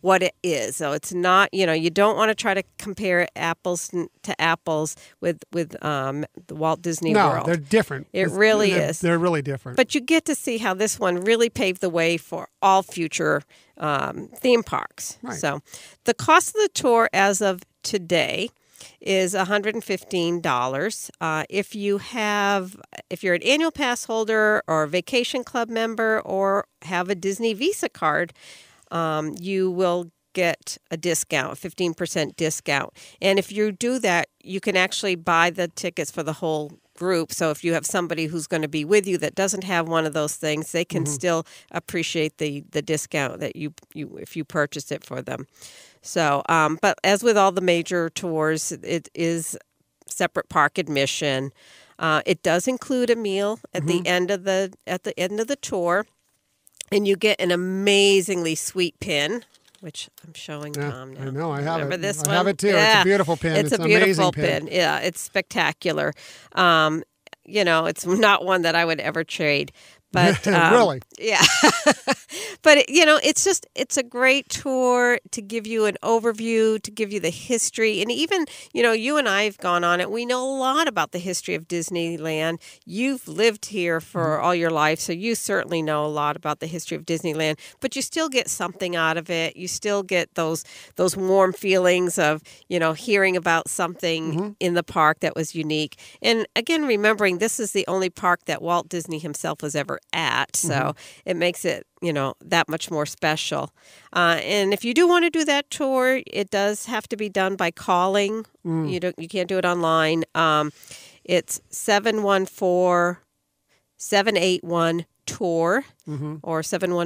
what it is. So it's not, you don't want to try to compare apples to apples with the Walt Disney World. No, they're different. It really is. They're really different. But you get to see how this one really paved the way for all future theme parks. Right. So the cost of the tour as of today is $115. If you're an annual pass holder or a vacation club member or have a Disney Visa card, you will get a discount, a 15% discount. And if you do that, you can actually buy the tickets for the whole group. So if you have somebody who's going to be with you that doesn't have one of those things, they can still appreciate the discount that you if you purchase it for them. So, but as with all the major tours, it is separate park admission. It does include a meal at the end of the tour, and you get an amazingly sweet pin, which I'm showing Tom now. I know, I have Remember it. this I one? have it too. Yeah. It's a beautiful pin. It's a an beautiful amazing pin. Yeah, it's spectacular. It's not one that I would ever trade. But really? Yeah. But, it's a great tour to give you an overview, to give you the history. And even, you and I have gone on it. We know a lot about the history of Disneyland. You've lived here for all your life, so you certainly know a lot about the history of Disneyland. But you still get something out of it. You still get those warm feelings of, hearing about something in the park that was unique. And again, remembering this is the only park that Walt Disney himself was ever at. So it makes it, that much more special. And if you do want to do that tour, it does have to be done by calling. You can't do it online. It's 714-781-TOUR or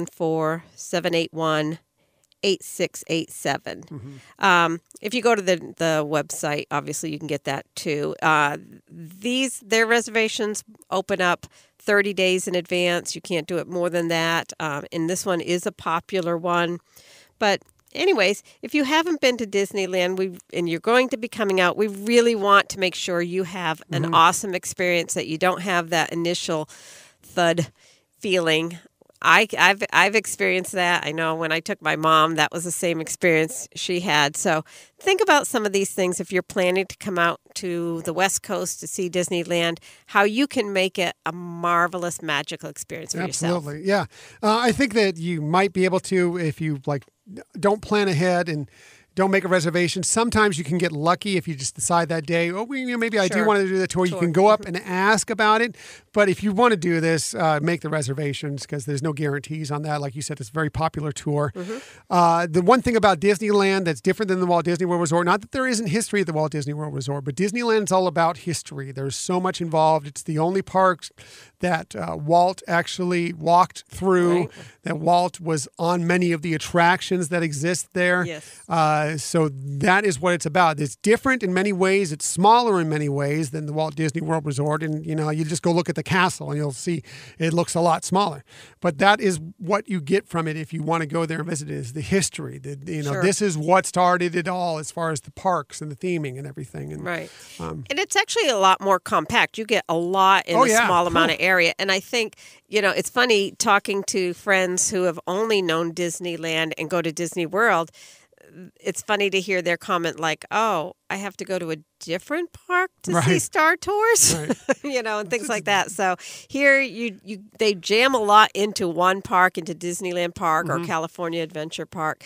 714-781-8687. If you go to the website, obviously you can get that too. Their reservations open up 30 days in advance. You can't do it more than that. And this one is a popular one. But anyways, if you haven't been to Disneyland and you're going to be coming out, we really want to make sure you have an awesome experience, that you don't have that initial thud feeling. I've experienced that. I know when I took my mom, that was the same experience she had. So think about some of these things if you're planning to come out to the West Coast to see Disneyland, how you can make it a marvelous, magical experience for yourself. Absolutely, yeah. I think that you might be able to, if you don't plan ahead and don't make a reservation. Sometimes you can get lucky if you just decide that day, maybe I do want to do the tour. You can go up and ask about it. But if you want to do this, make the reservations, because there's no guarantees on that. Like you said, it's a very popular tour. The one thing about Disneyland that's different than the Walt Disney World Resort, not that there isn't history at the Walt Disney World Resort, but Disneyland's all about history. There's so much involved. It's the only park that Walt actually walked through, that Walt was on many of the attractions that exist there. Yes. So that is what it's about. It's different in many ways. It's smaller in many ways than the Walt Disney World Resort. And, you just go look at the castle and you'll see it looks a lot smaller. But that is what you get from it if you want to go there and visit it, is the history. This is what started it all as far as the parks and the theming and everything. And, right. And it's actually a lot more compact. You get a lot in a small amount of area. And I think, it's funny talking to friends who have only known Disneyland and go to Disney World. It's funny to hear their comment like, "Oh, I have to go to a different park to see Star Tours," and things like that. So here, they jam a lot into one park, into Disneyland Park or California Adventure Park.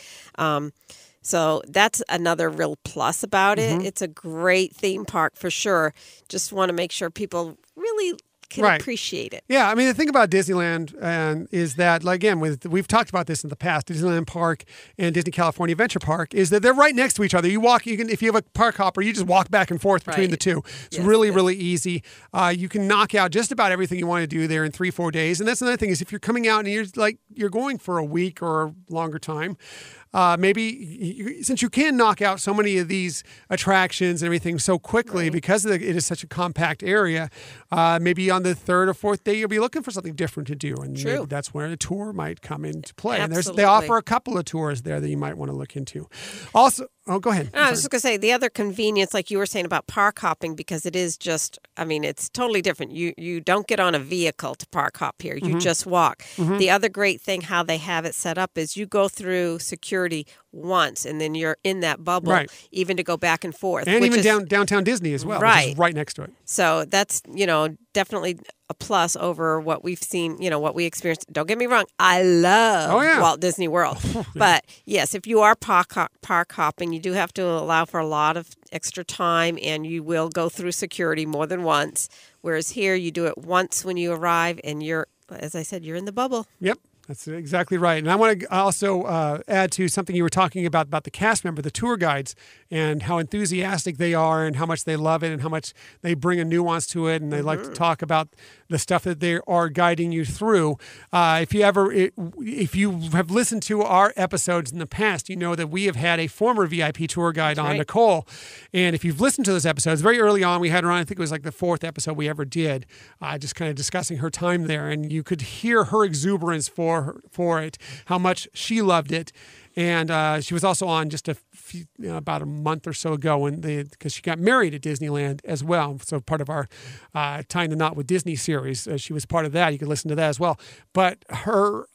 So that's another real plus about it. It's a great theme park for sure. Just want to make sure people really can appreciate it. Yeah, I mean, the thing about Disneyland is that, again, we've talked about this in the past, Disneyland Park and Disney California Adventure Park, is that they're right next to each other. If you have a park hopper, you just walk back and forth between the two. It's really easy. You can knock out just about everything you want to do there in 3-4 days. And that's another thing, is if you're coming out and you're going for a week or a longer time, since you can knock out so many of these attractions and everything so quickly, because it is such a compact area, maybe on the third or fourth day you'll be looking for something different to do, and maybe that's where a tour might come into play. Absolutely. And they offer a couple of tours there that you might want to look into. Also, go ahead. I was just going to say, the other convenience, like you were saying about park hopping, because it is just, it's totally different. You don't get on a vehicle to park hop here. You just walk. The other great thing how they have it set up is you go through security security once, and then you're in that bubble, Right. even to go back and forth. And which even is, downtown Disney as well, which Right. is right next to it. So that's, definitely a plus over what we've seen, what we experienced. Don't get me wrong. I love Walt Disney World. But yes, if you are park hopping, you do have to allow for a lot of extra time, and you will go through security more than once. Whereas here, you do it once when you arrive, and you're, as I said, you're in the bubble. Yep. That's exactly right. And I want to also add to something you were talking about the cast member, the tour guides, and how enthusiastic they are and how much they love it and how much they bring a nuance to it. And they like to talk about the stuff that they are guiding you through. If you have listened to our episodes in the past, you know that we have had a former VIP tour guide on, Nicole. And if you've listened to those episodes, very early on, we had her on, I think it was like the 4th episode we ever did, just kind of discussing her time there. And you could hear her exuberance for it, how much she loved it. And she was also on just about a month or so ago because she got married at Disneyland as well. So part of our Tying the Knot with Disney series, she was part of that. You can listen to that as well. But her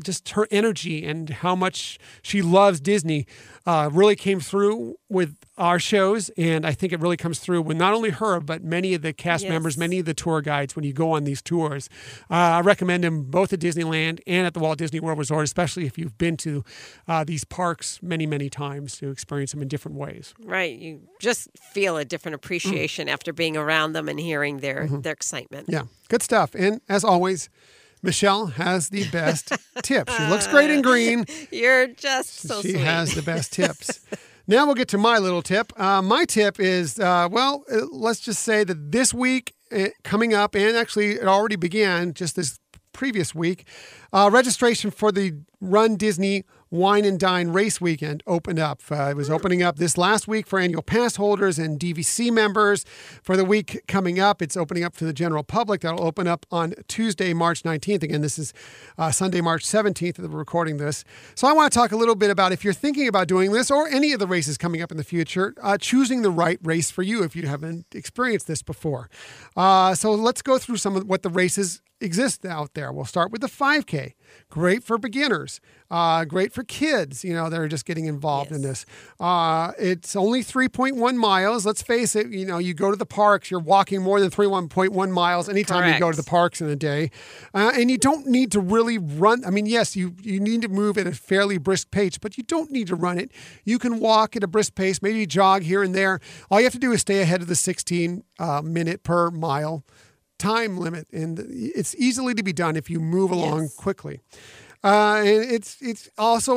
energy and how much she loves Disney really came through with our shows. And I think it really comes through with not only her, but many of the cast members, many of the tour guides when you go on these tours. I recommend them both at Disneyland and at the Walt Disney World Resort, especially if you've been to these parks many, many times to experience them in different ways. Right. You just feel a different appreciation after being around them and hearing their excitement. Yeah. Good stuff. And as always, Michelle has the best tips. She looks great in green. You're just so sweet. She has the best tips. Now we'll get to my little tip. My tip is, let's just say that this week coming up, and actually it already began just this previous week, registration for the Run Disney Wine and Dine Race Weekend opened up. It was opening up this last week for annual pass holders and DVC members. For the week coming up, it's opening up to the general public. That'll open up on Tuesday, March 19th. Again, this is Sunday, March 17th that we're recording this. So I want to talk a little bit about if you're thinking about doing this or any of the races coming up in the future, choosing the right race for you if you haven't experienced this before. So let's go through some of what the races exist out there. We'll start with the 5K. Great for beginners. Great for kids, that are just getting involved in this. It's only 3.1 miles. Let's face it, you go to the parks, you're walking more than 3.1 miles anytime you go to the parks in a day. And you don't need to really run. I mean, yes, you need to move at a fairly brisk pace, but you don't need to run it. You can walk at a brisk pace, maybe jog here and there. All you have to do is stay ahead of the 16 minute per mile time limit, and it's easily to be done if you move along quickly. And it's also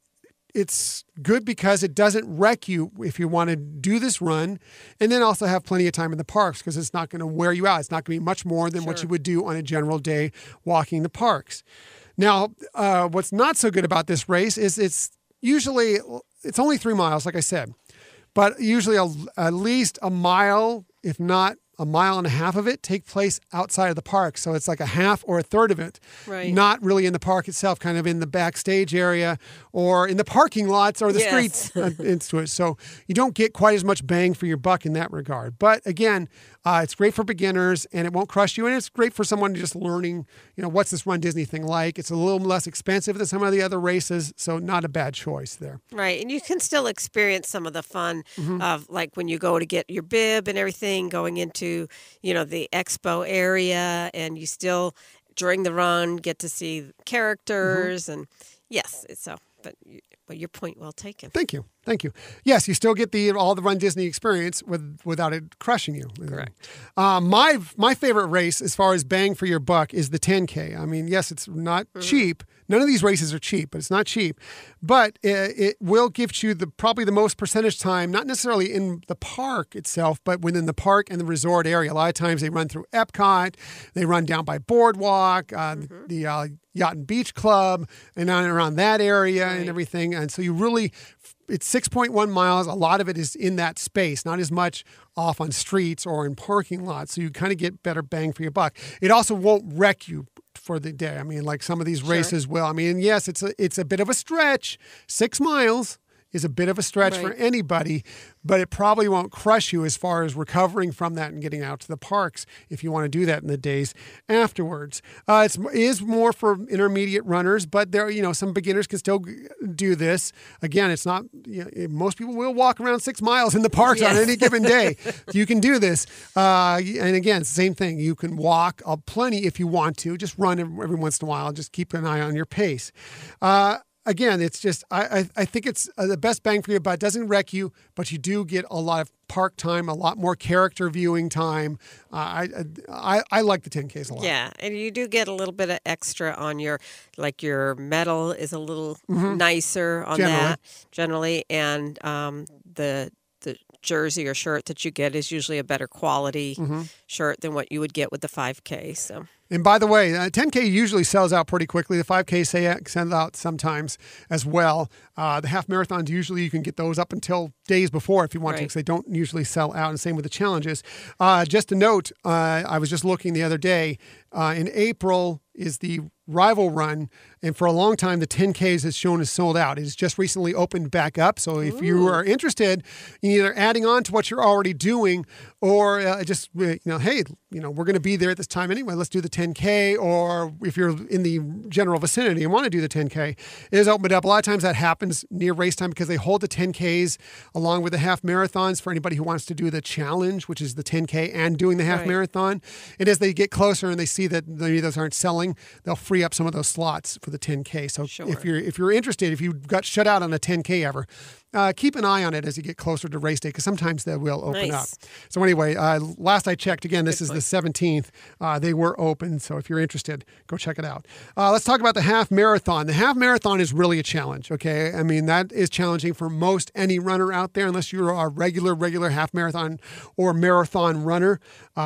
it's good because it doesn't wreck you if you want to do this run, and then also have plenty of time in the parks because it's not going to wear you out. It's not going to be much more than what you would do on a general day walking the parks. Now, what's not so good about this race is it's only 3 miles, like I said, but usually at least a mile, if not a mile and a half of it, take place outside of the park. So it's like a half or a third of it, not really in the park itself, kind of in the backstage area or in the parking lots or the streets into it. So you don't get quite as much bang for your buck in that regard. But again, it's great for beginners and it won't crush you. And it's great for someone just learning, what's this Run Disney thing like? It's a little less expensive than some of the other races. So not a bad choice there. Right. And you can still experience some of the fun of like when you go to get your bib and everything, going into, the expo area, and you still, during the run, get to see characters. And yes, but your point well taken. Thank you. Yes, you still get all the Run Disney experience without it crushing you. Correct. My favorite race, as far as bang for your buck, is the 10K. I mean, yes, it's not cheap. None of these races are cheap, but it's not cheap. But it will give you probably the most percentage time, not necessarily in the park itself, but within the park and the resort area. A lot of times they run through Epcot, they run down by Boardwalk, the Yacht and Beach Club, and on and around that area and everything. And so it's 6.1 miles. A lot of it is in that space, not as much off on streets or in parking lots. So you kind of get better bang for your buck. It also won't wreck you for the day. I mean, like some of these races will. I mean, yes, it's a bit of a stretch, 6 miles is a bit of a stretch for anybody, but it probably won't crush you as far as recovering from that and getting out to the parks if you want to do that in the days afterwards. It is more for intermediate runners, but there, some beginners can still do this. Again, it's not, most people will walk around 6 miles in the parks on any given day. You can do this. And again, it's the same thing. You can walk plenty if you want to. Just run every once in a while. Just keep an eye on your pace. Again, it's just, I think it's the best bang for your buck. It doesn't wreck you, but you do get a lot of park time, a lot more character viewing time. I like the 10Ks a lot. Yeah, and you do get a little bit of extra on your medal is a little nicer on that generally, and the jersey or shirt that you get is usually a better quality shirt than what you would get with the 5K. So. And by the way, 10K usually sells out pretty quickly. The 5K sells out sometimes as well. The half marathons, usually you can get those up until days before if you want to, because they don't usually sell out. And same with the challenges. Just a note, I was just looking the other day. In April is the rival run, and for a long time the 10Ks is shown as sold out. It has just recently opened back up, so if you are interested in either adding on to what you're already doing, or just hey, we're going to be there at this time anyway, let's do the 10K, or if you're in the general vicinity and want to do the 10K, it is opened up. A lot of times that happens near race time because they hold the 10Ks along with the half marathons for anybody who wants to do the challenge, which is the 10K and doing the half marathon. And as they get closer and they see that maybe those aren't selling, they'll free up some of those slots for the 10K. So if you're interested, if you got shut out on a 10K ever, keep an eye on it as you get closer to race day, because sometimes they will open up. So anyway, last I checked, again, this is the 17th. They were open, so if you're interested, go check it out. Let's talk about the half marathon. The half marathon is really a challenge, okay? I mean, that is challenging for most any runner out there, unless you're a regular half marathon or marathon runner.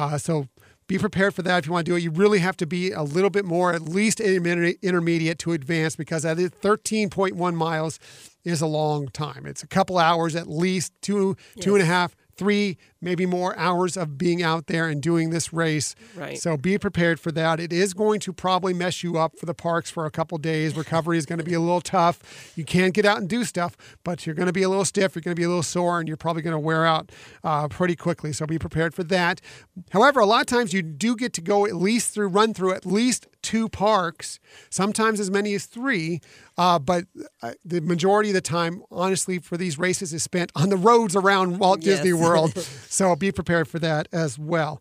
So be prepared for that if you want to do it. You really have to be a little bit more, at least intermediate to advanced, because at 13.1 miles is a long time. It's a couple hours, at least two and a half, 3, maybe more hours of being out there and doing this race. Right. So be prepared for that. It is going to probably mess you up for the parks for a couple days. Recovery is going to be a little tough. You can get out and do stuff, but you're going to be a little stiff. You're going to be a little sore, and you're probably going to wear out pretty quickly. So be prepared for that. However, a lot of times you do get to go run through at least 2 parks, sometimes as many as 3. But the majority of the time, honestly, for these races is spent on the roads around Walt Disney World. So be prepared for that as well.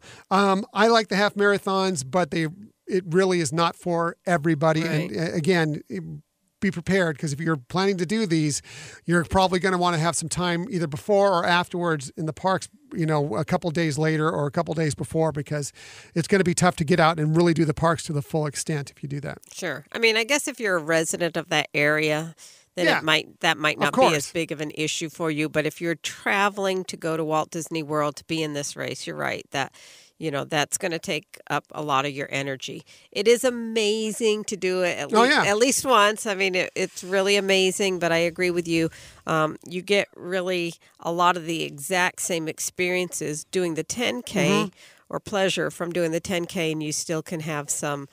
I like the half marathons, but it really is not for everybody. Right. And again, be prepared, because if you're planning to do these, you're probably going to want to have some time either before or afterwards in the parks, a couple days later or a couple days before, because it's going to be tough to get out and really do the parks to the full extent if you do that. Sure. I mean, I guess if you're a resident of that area, then that might not be as big of an issue for you. But if you're traveling to go to Walt Disney World to be in this race, you're right that that's going to take up a lot of your energy. It is amazing to do it at least once. I mean, it's really amazing, but I agree with you. You get really a lot of the exact same experiences doing the 10K or pleasure from doing the 10K, and you still can have some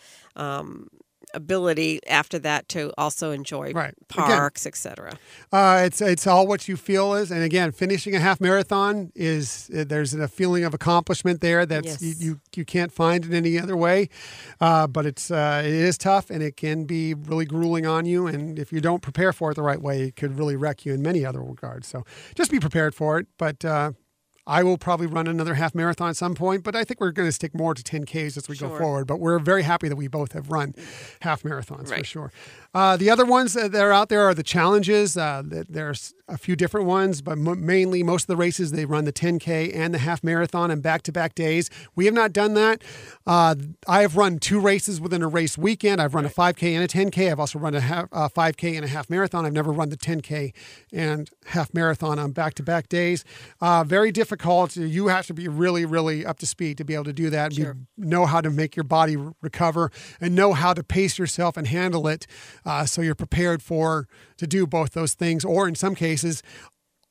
ability after that to also enjoy parks, etc. It's all what you feel is, and again, finishing a half marathon there's a feeling of accomplishment there that you can't find in any other way. But it is tough, and it can be really grueling on you. And if you don't prepare for it the right way, it could really wreck you in many other regards. So just be prepared for it. But I will probably run another half marathon at some point, but I think we're going to stick more to 10Ks as we go forward. But we're very happy that we both have run half marathons for sure. The other ones that are out there are the challenges. There's a few different ones, but mainly most of the races, they run the 10K and the half marathon on back-to-back days. We have not done that. I have run 2 races within a race weekend. I've run a 5K and a 10K. I've also run a 5K and a half marathon. I've never run the 10K and half marathon on back-to-back days. Very difficult. You have to be really, really up to speed to be able to do that. Sure. Know how to make your body recover and know how to pace yourself and handle it, so you're prepared to do both those things, or in some cases,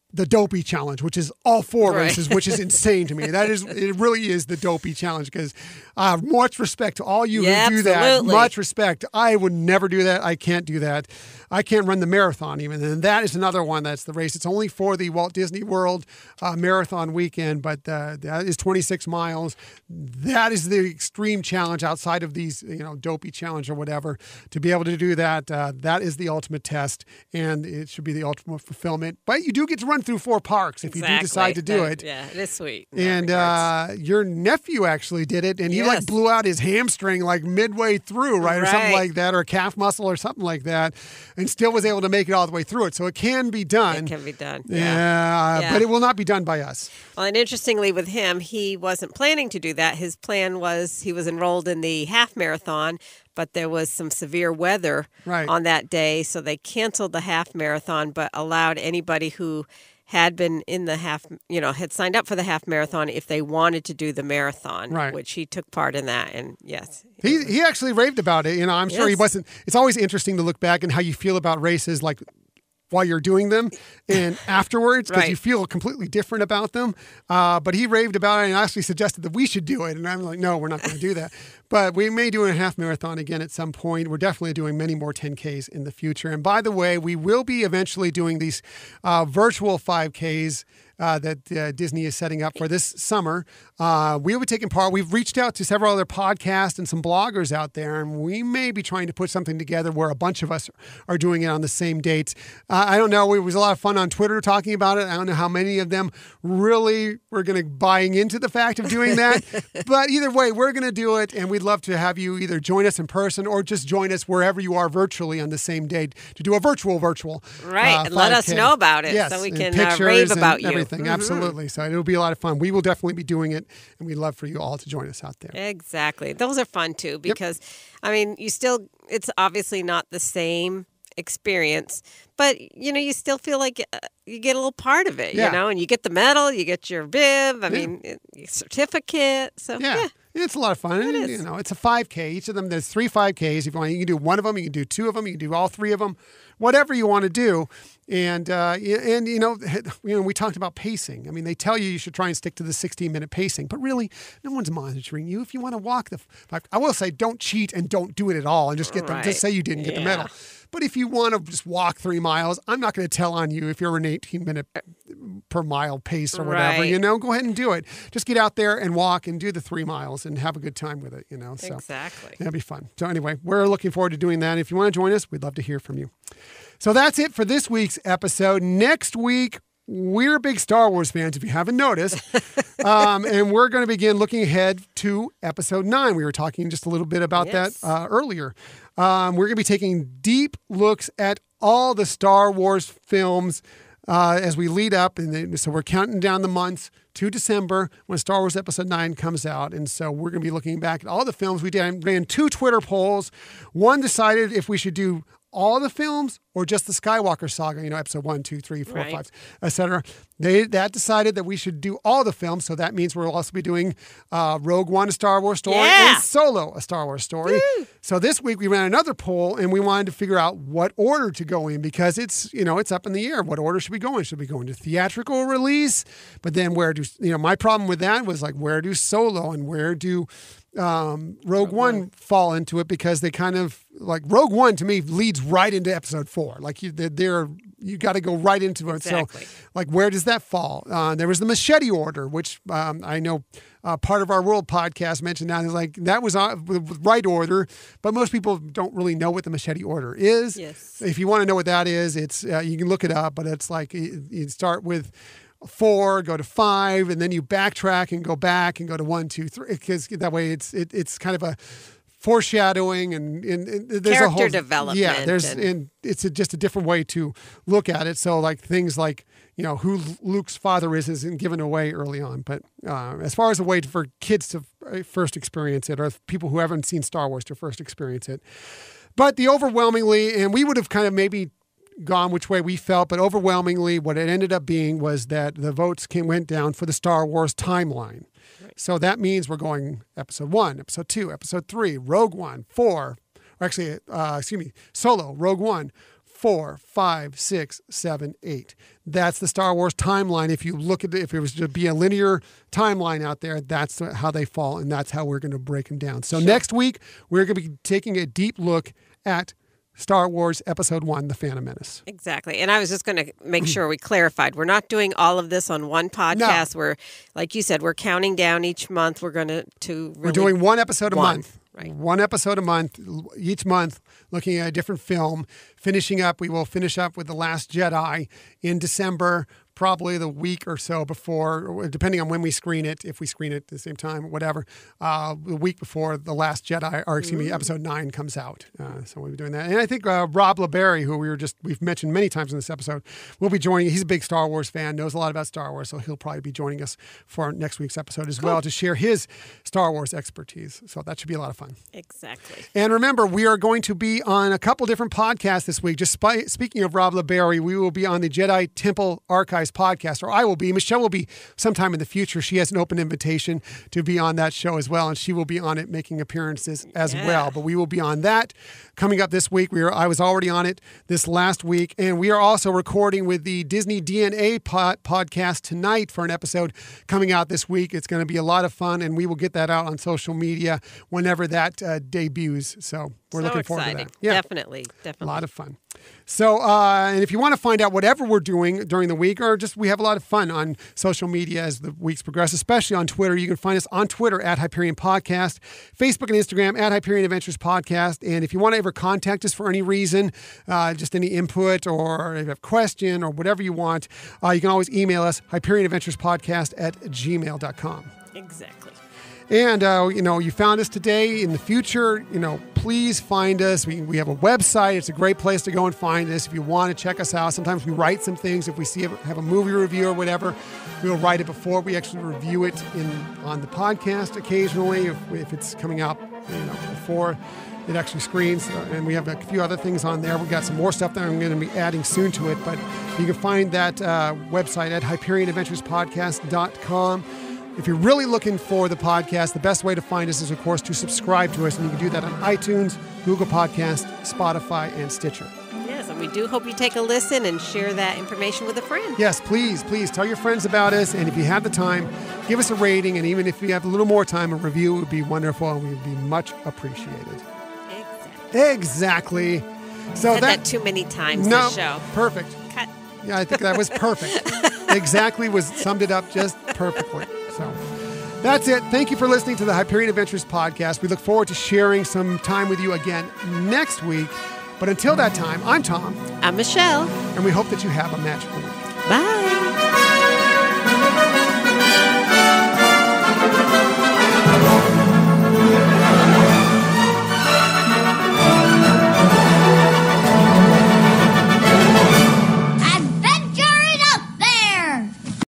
the Dopey Challenge, which is all 4 races, which is insane to me. It really is the Dopey Challenge, because much respect to all you who do that. Much respect. I would never do that. I can't do that. I can't run the marathon even. And that is another one that's the race. It's only for the Walt Disney World marathon weekend, but that is 26 miles. That is the extreme challenge outside of these, Dopey Challenge or whatever. To be able to do that, that is the ultimate test, and it should be the ultimate fulfillment. But you do get to run through 4 parks if you do decide to do it. Yeah, it is sweet. And your nephew actually did it, and he blew out his hamstring midway through, right? Or something like that, or a calf muscle or something like that, and still was able to make it all the way through it. So it can be done. It can be done. Yeah. But it will not be done by us. Well, and interestingly with him, he wasn't planning to do that. His plan was he was enrolled in the half marathon, but there was some severe weather on that day, so they canceled the half marathon, but allowed anybody who had been in the half, had signed up for the half marathon if they wanted to do the marathon, which he took part in that. And yes. He actually raved about it. I'm sure he wasn't. It's always interesting to look back and how you feel about races while you're doing them and afterwards, because you feel completely different about them. But he raved about it and actually suggested that we should do it. And I'm like, no, we're not going to do that. But we may do a half marathon again at some point. We're definitely doing many more 10Ks in the future. And by the way, we will be eventually doing these virtual 5Ks that Disney is setting up for this summer. We will be taking part. We've reached out to several other podcasts and some bloggers out there, and we may be trying to put something together where a bunch of us are doing it on the same dates. I don't know. It was a lot of fun on Twitter talking about it. I don't know how many of them really were going to buying into the fact of doing that. But either way, we're going to do it, and we'd love to have you either join us in person or just join us wherever you are virtually on the same date to do a virtual. Right. And let us know about it so we can rave about you. Everything. Absolutely. So it'll be a lot of fun. We will definitely be doing it, and we'd love for you all to join us out there. Exactly. Those are fun too, because it's obviously not the same experience, but you still feel like you get a little part of it, and you get the medal, you get your bib, your certificate. So it's a lot of fun. It is. It's a 5K. Each of them, there's 3 5Ks. If you want, you can do one of them, you can do 2 of them, you can do all 3 of them, whatever you want to do. And we talked about pacing. I mean, they tell you should try and stick to the 16-minute pacing, but really, no one's monitoring you. If you want to walk I will say, don't cheat and don't do it at all, and just get them. Just say you didn't get the medal. But if you want to just walk 3 miles, I'm not going to tell on you if you're an 18-minute per mile pace or whatever. Go ahead and do it. Just get out there and walk and do the 3 miles and have a good time with it. So exactly, that'll be fun. So anyway, we're looking forward to doing that. If you want to join us, we'd love to hear from you. So that's it for this week's episode. Next week, we're big Star Wars fans, if you haven't noticed. And we're going to begin looking ahead to episode 9. We were talking just a little bit about that earlier. We're going to be taking deep looks at all the Star Wars films as we lead up. And so we're counting down the months to December when Star Wars Episode 9 comes out. And so we're going to be looking back at all the films. We ran 2 Twitter polls. One decided if we should do all the films or just the Skywalker saga, episode 1, 2, 3, 4, 5, etc. That decided that we should do all the films. So that means we'll also be doing Rogue One, a Star Wars story, and Solo, a Star Wars story. Woo! So this week we ran another poll, and we wanted to figure out what order to go in, because it's up in the air. What order should we go in? Should we go into theatrical release? But then where do, my problem with that was where do Solo and where do Rogue One fall into it, because they kind of Rogue One to me leads right into episode 4. You got to go right into it. Exactly. So where does that fall? There was the machete order, which I know part of our World podcast mentioned that. That was the right order, but most people don't really know what the machete order is. Yes. If you want to know what that is, it's you can look it up, but it's you start with 4, go to 5, and then you backtrack and go back and go to 1, 2, 3, because that way it's kind of a foreshadowing and there's character a whole development. Yeah, and it's just a different way to look at it. So things who Luke's father isn't given away early on. But as far as a way for kids to first experience it, or people who haven't seen Star Wars to first experience it. But overwhelmingly, and we would have kind of maybe gone which way we felt, but overwhelmingly what it ended up being was that the votes went down for the Star Wars timeline. Right. So that means we're going episode 1, episode 2, episode 3, Rogue One, 4, or actually, Solo, Rogue One, 4, 5, 6, 7, 8. That's the Star Wars timeline. If you look at it, if it was to be a linear timeline out there, that's how they fall, and that's how we're going to break them down. So next week, we're going to be taking a deep look at Star Wars Episode 1, The Phantom Menace. Exactly. And I was just going to make sure we clarified. We're not doing all of this on one podcast. We're, like you said, we're counting down each month. We're going to really We're doing one episode a month. Right. One episode a month, each month, looking at a different film. We will finish up with The Last Jedi in December, probably the week or so before, depending on when we screen it, if we screen it at the same time, whatever, the week before The Last Jedi, or excuse me, Episode 9 comes out. So we'll be doing that. And I think Rob LeBerry, who we've mentioned many times in this episode, will be joining. He's a big Star Wars fan, knows a lot about Star Wars, so he'll probably be joining us for next week's episode as well to share his Star Wars expertise. So that should be a lot of fun. Exactly. And remember, we are going to be on a couple different podcasts this week. Just speaking of Rob LeBerry, we will be on the Jedi Temple Archives podcast, or I will be. Michelle will be sometime in the future. She has an open invitation to be on that show as well, and she will be on it making appearances as well. But we will be on that coming up this week. I was already on it this last week, and we are also recording with the Disney DNA podcast tonight for an episode coming out this week. It's going to be a lot of fun, and we will get that out on social media whenever that debuts. So we're looking forward to that. Yeah. Definitely. A lot of fun. So, and if you want to find out whatever we're doing during the week, or just we have a lot of fun on social media as the weeks progress, especially on Twitter. You can find us on Twitter at Hyperion Podcast, Facebook and Instagram at Hyperion Adventures Podcast. And if you want to ever contact us for any reason, just any input or if you have a question or whatever you want, you can always email us, HyperionAdventurespodcast@gmail.com. Exactly. And, you found us today. In the future, please find us. We have a website. It's a great place to go and find us if you want to check us out. Sometimes we write some things. If we have a movie review or whatever, we'll write it before we actually review it on the podcast occasionally, if it's coming out before it actually screens. And we have a few other things on there. We've got some more stuff that I'm going to be adding soon to it. But you can find that website at HyperionAdventurespodcast.com. If you're really looking for the podcast, the best way to find us is, of course, to subscribe to us. And you can do that on iTunes, Google Podcasts, Spotify, and Stitcher. Yes, and we do hope you take a listen and share that information with a friend. Yes, please tell your friends about us. And if you have the time, give us a rating. And even if you have a little more time, a review would be wonderful and we would be much appreciated. Exactly. So said that too many times this show. Perfect. Cut. Yeah, I think that was perfect. Exactly summed it up just perfectly. So that's it. Thank you for listening to the Hyperion Adventures podcast. We look forward to sharing some time with you again next week. But until that time, I'm Tom. I'm Michelle. And we hope that you have a magical week. Bye.